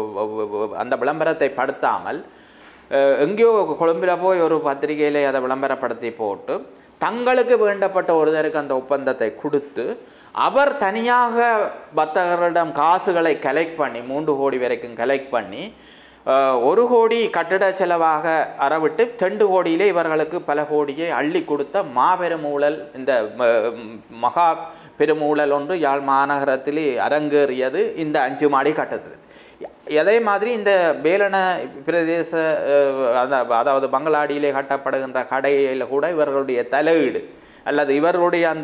அந்த விளம்பரத்தை படுத்தாமல் எங்கேயோ கொழும்பில் போய் ஒரு பத்திரிகையிலே அதை விளம்பரப்படுத்தி போட்டு தங்களுக்கு வேண்டப்பட்ட ஒருத்தருக்கு அந்த ஒப்பந்தத்தை கொடுத்து அவர் தனியாக வர்த்தகர்களிடம் காசுகளை கலெக்ட் பண்ணி மூன்று கோடி வரைக்கும் கலெக்ட் பண்ணி ஒரு கோடி கட்டிட செலவாக அறவிட்டு ரெண்டு கோடியிலே இவர்களுக்கு பல கோடியை அள்ளி கொடுத்த மாபெரும் ஊழல் இந்த மகா பெரும் ஊழல் ஒன்று யாழ் மாநகரத்திலே அரங்கேறியது இந்த அஞ்சு மாடி கட்டத்தில். அதே மாதிரி இந்த வேலன பிரதேச அதாவது பங்களாடியிலே கட்டப்படுகின்ற கடையில் கூட இவர்களுடைய தலையீடு அல்லது இவர்களுடைய அந்த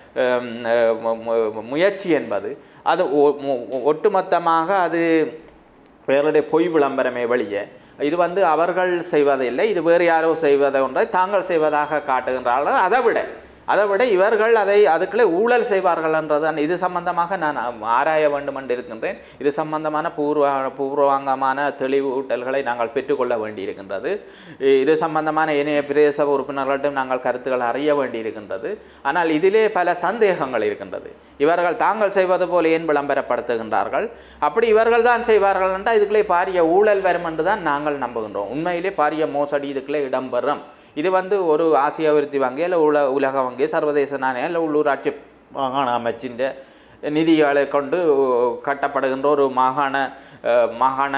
முயற்சி என்பது அது ஒட்டுமொத்தமாக அது இவர்களுடைய பொய் விளம்பரமே வெளியே. இது வந்து அவர்கள் செய்வதில்லை, இது வேறு யாரோ செய்வதை ஒன்றை தாங்கள் செய்வதாக காட்டுகின்றார்கள். அதை விட அதை விட இவர்கள் அதை அதுக்குள்ளே ஊழல் செய்வார்கள் என்றதான் இது சம்பந்தமாக நான் ஆராய வேண்டும் என்று இருக்கின்றேன். இது சம்பந்தமான பூர்வ பூர்வாங்கமான தெளிவூட்டல்களை நாங்கள் பெற்றுக்கொள்ள வேண்டியிருக்கின்றது. இது சம்பந்தமான இணைய பிரதேச உறுப்பினர்களிடம் நாங்கள் கருத்துக்கள் அறிய வேண்டியிருக்கின்றது. ஆனால் இதிலே பல சந்தேகங்கள் இருக்கின்றது. இவர்கள் தாங்கள் செய்வது போல ஏன் விளம்பரப்படுத்துகின்றார்கள்? அப்படி இவர்கள் தான் செய்வார்கள் என்றால் இதுக்குள்ளே பாரிய ஊழல் வரும் என்று தான் நாங்கள் நம்புகின்றோம். உண்மையிலே பாரிய மோசடி இதுக்குள்ளே இடம்பெறும். இது வந்து ஒரு ஆசிய அபிவிருத்தி வங்கி இல்லை உல உலக வங்கி சர்வதேச நாணயம் இல்லை உள்ளூராட்சி மாகாண அமைச்சின் நிதிகளை கொண்டு கட்டப்படுகின்ற ஒரு மாகாண மாகாண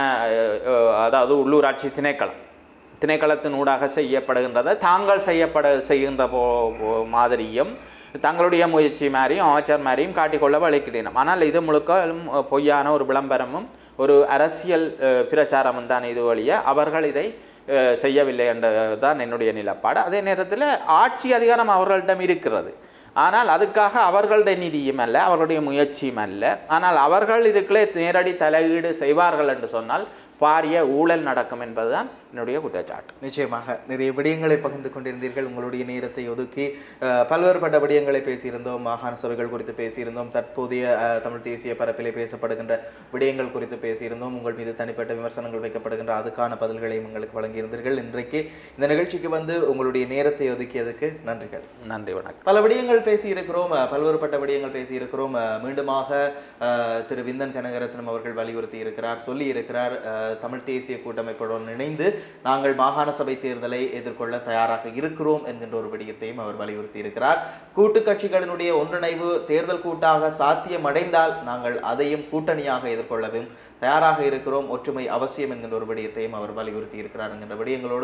அதாவது உள்ளூராட்சி திணைக்களம் திணைக்களத்தின் ஊடாக செய்யப்படுகின்றதை தாங்கள் செய்யப்பட செய்கின்ற போ மாதிரியும் தங்களுடைய முயற்சி மாதிரியும் அமைச்சர் மாதிரியும் காட்டிக்கொள்ள வலிக்கின்றன. ஆனால் இது முழுக்க பொய்யான ஒரு விளம்பரமும் ஒரு அரசியல் பிரச்சாரமும் தான். இது வழியே அவர்கள் இதை செய்யவில்லை என்றுதான் என்னுடைய நிலப்பாடு. அதே நேரத்தில் ஆட்சி அதிகாரம் அவர்களிடம் இருக்கிறது. ஆனால் அதுக்காக அவர்களுடைய நிதியும் அல்ல, அவர்களுடைய முயற்சியும் அல்ல. ஆனால் அவர்கள் இதுக்குள்ளே நேரடி தலையீடு செய்வார்கள் என்று சொன்னால் பாரிய ஊழல் நடக்கும் என்பதுதான் என்னுடைய குற்றச்சாட்டு.
நிச்சயமாக நிறைய விடயங்களை பகிர்ந்து கொண்டிருந்தீர்கள். உங்களுடைய நேரத்தை ஒதுக்கி பல்வேறுபட்ட விடயங்களை பேசியிருந்தோம். மாகாண சபைகள் குறித்து பேசியிருந்தோம். தற்போதைய தமிழ் தேசிய பரப்பிலே பேசப்படுகின்ற விடயங்கள் குறித்து பேசியிருந்தோம். உங்கள் மீது தனிப்பட்ட விமர்சனங்கள் வைக்கப்படுகின்ற அதுக்கான பதில்களையும் உங்களுக்கு வழங்கியிருந்தீர்கள். இன்றைக்கு இந்த நிகழ்ச்சிக்கு வந்து உங்களுடைய நேரத்தை ஒதுக்கியதுக்கு நன்றிகள்.
நன்றி, வணக்கம்.
பல விடயங்கள் பேசியிருக்கிறோம், பல்வேறுபட்ட விடயங்கள் பேசியிருக்கிறோம். மீண்டுமாக திரு விந்தன் கனகரத்னம் அவர்கள் வலியுறுத்தி இருக்கிறார், சொல்லி இருக்கிறார், தமிழ் தேசிய கூட்டமைப்புடன் இணைந்து நாங்கள் மாகாண சபை தேர்தலை எதிர்கொள்ள தயாராக இருக்கிறோம் என்கின்ற ஒரு விடயத்தையும் அவர் வலியுறுத்தி இருக்கிறார். கூட்டு கட்சிகளினுடைய ஒன்றிணைவு தேர்தல் கூட்டாக சாத்தியம் அடைந்தால் நாங்கள் அதையும் கூட்டணியாக எதிர்கொள்ளவும் தயாராக இருக்கிறோம், ஒற்றுமை அவசியம் என்கின்ற ஒரு விடயத்தையும் அவர் வலியுறுத்தி இருக்கிறார் என்கின்ற விடயங்களோடு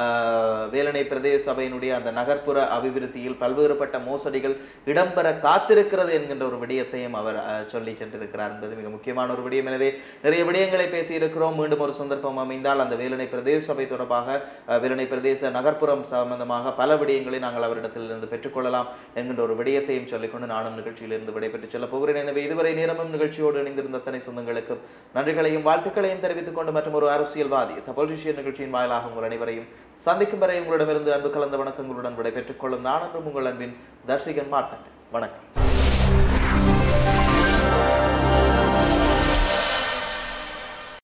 வேலனை பிரதேச சபையினுடைய அந்த நகர்ப்புற அபிவிருத்தியில் பல்வேறுபட்ட மோசடிகள் இடம்பெற காத்திருக்கிறது என்கின்ற ஒரு விடயத்தையும் அவர் சொல்லி சென்றிருக்கிறார் என்பது மிக முக்கியமான ஒரு விடயம். எனவே நிறைய விடயங்களை பேசியிருக்கிறோம். மீண்டும் ஒரு சந்தர்ப்பம் அமைந்தால் அந்த வேலனை பிரதேச சபை தொடர்பாக வேலனை பிரதேச நகர்ப்புறம் சம்பந்தமாக பல விடயங்களை நாங்கள் அவரிடத்திலிருந்து பெற்றுக்கொள்ளலாம் என்கின்ற ஒரு விடயத்தையும் சொல்லிக்கொண்டு நானும் நிகழ்ச்சியிலிருந்து விடைபெற்று செல்ல போகிறேன். எனவே இதுவரை நேரமும் நிகழ்ச்சியோடு இணைந்திருந்த அத்தனை சொந்தங்களுக்கும் நன்றிகளையும் வாழ்த்துக்களையும் தெரிவித்துக் கொண்டு மற்றும் ஒரு அரசியல்வாதி தபோல்ரிஷியர் நிகழ்ச்சியின் வாயிலாக உங்கள் அனைவரையும் சந்திக்கும் வரை உங்களிடமிருந்து அன்பு கலந்த வணக்கங்களுடன் விடைபெற்றுக் கொள்ளும் நான் என்றும் உங்கள் அன்பின் தர்ஷிகன் மார்த்தண்டன். வணக்கம்.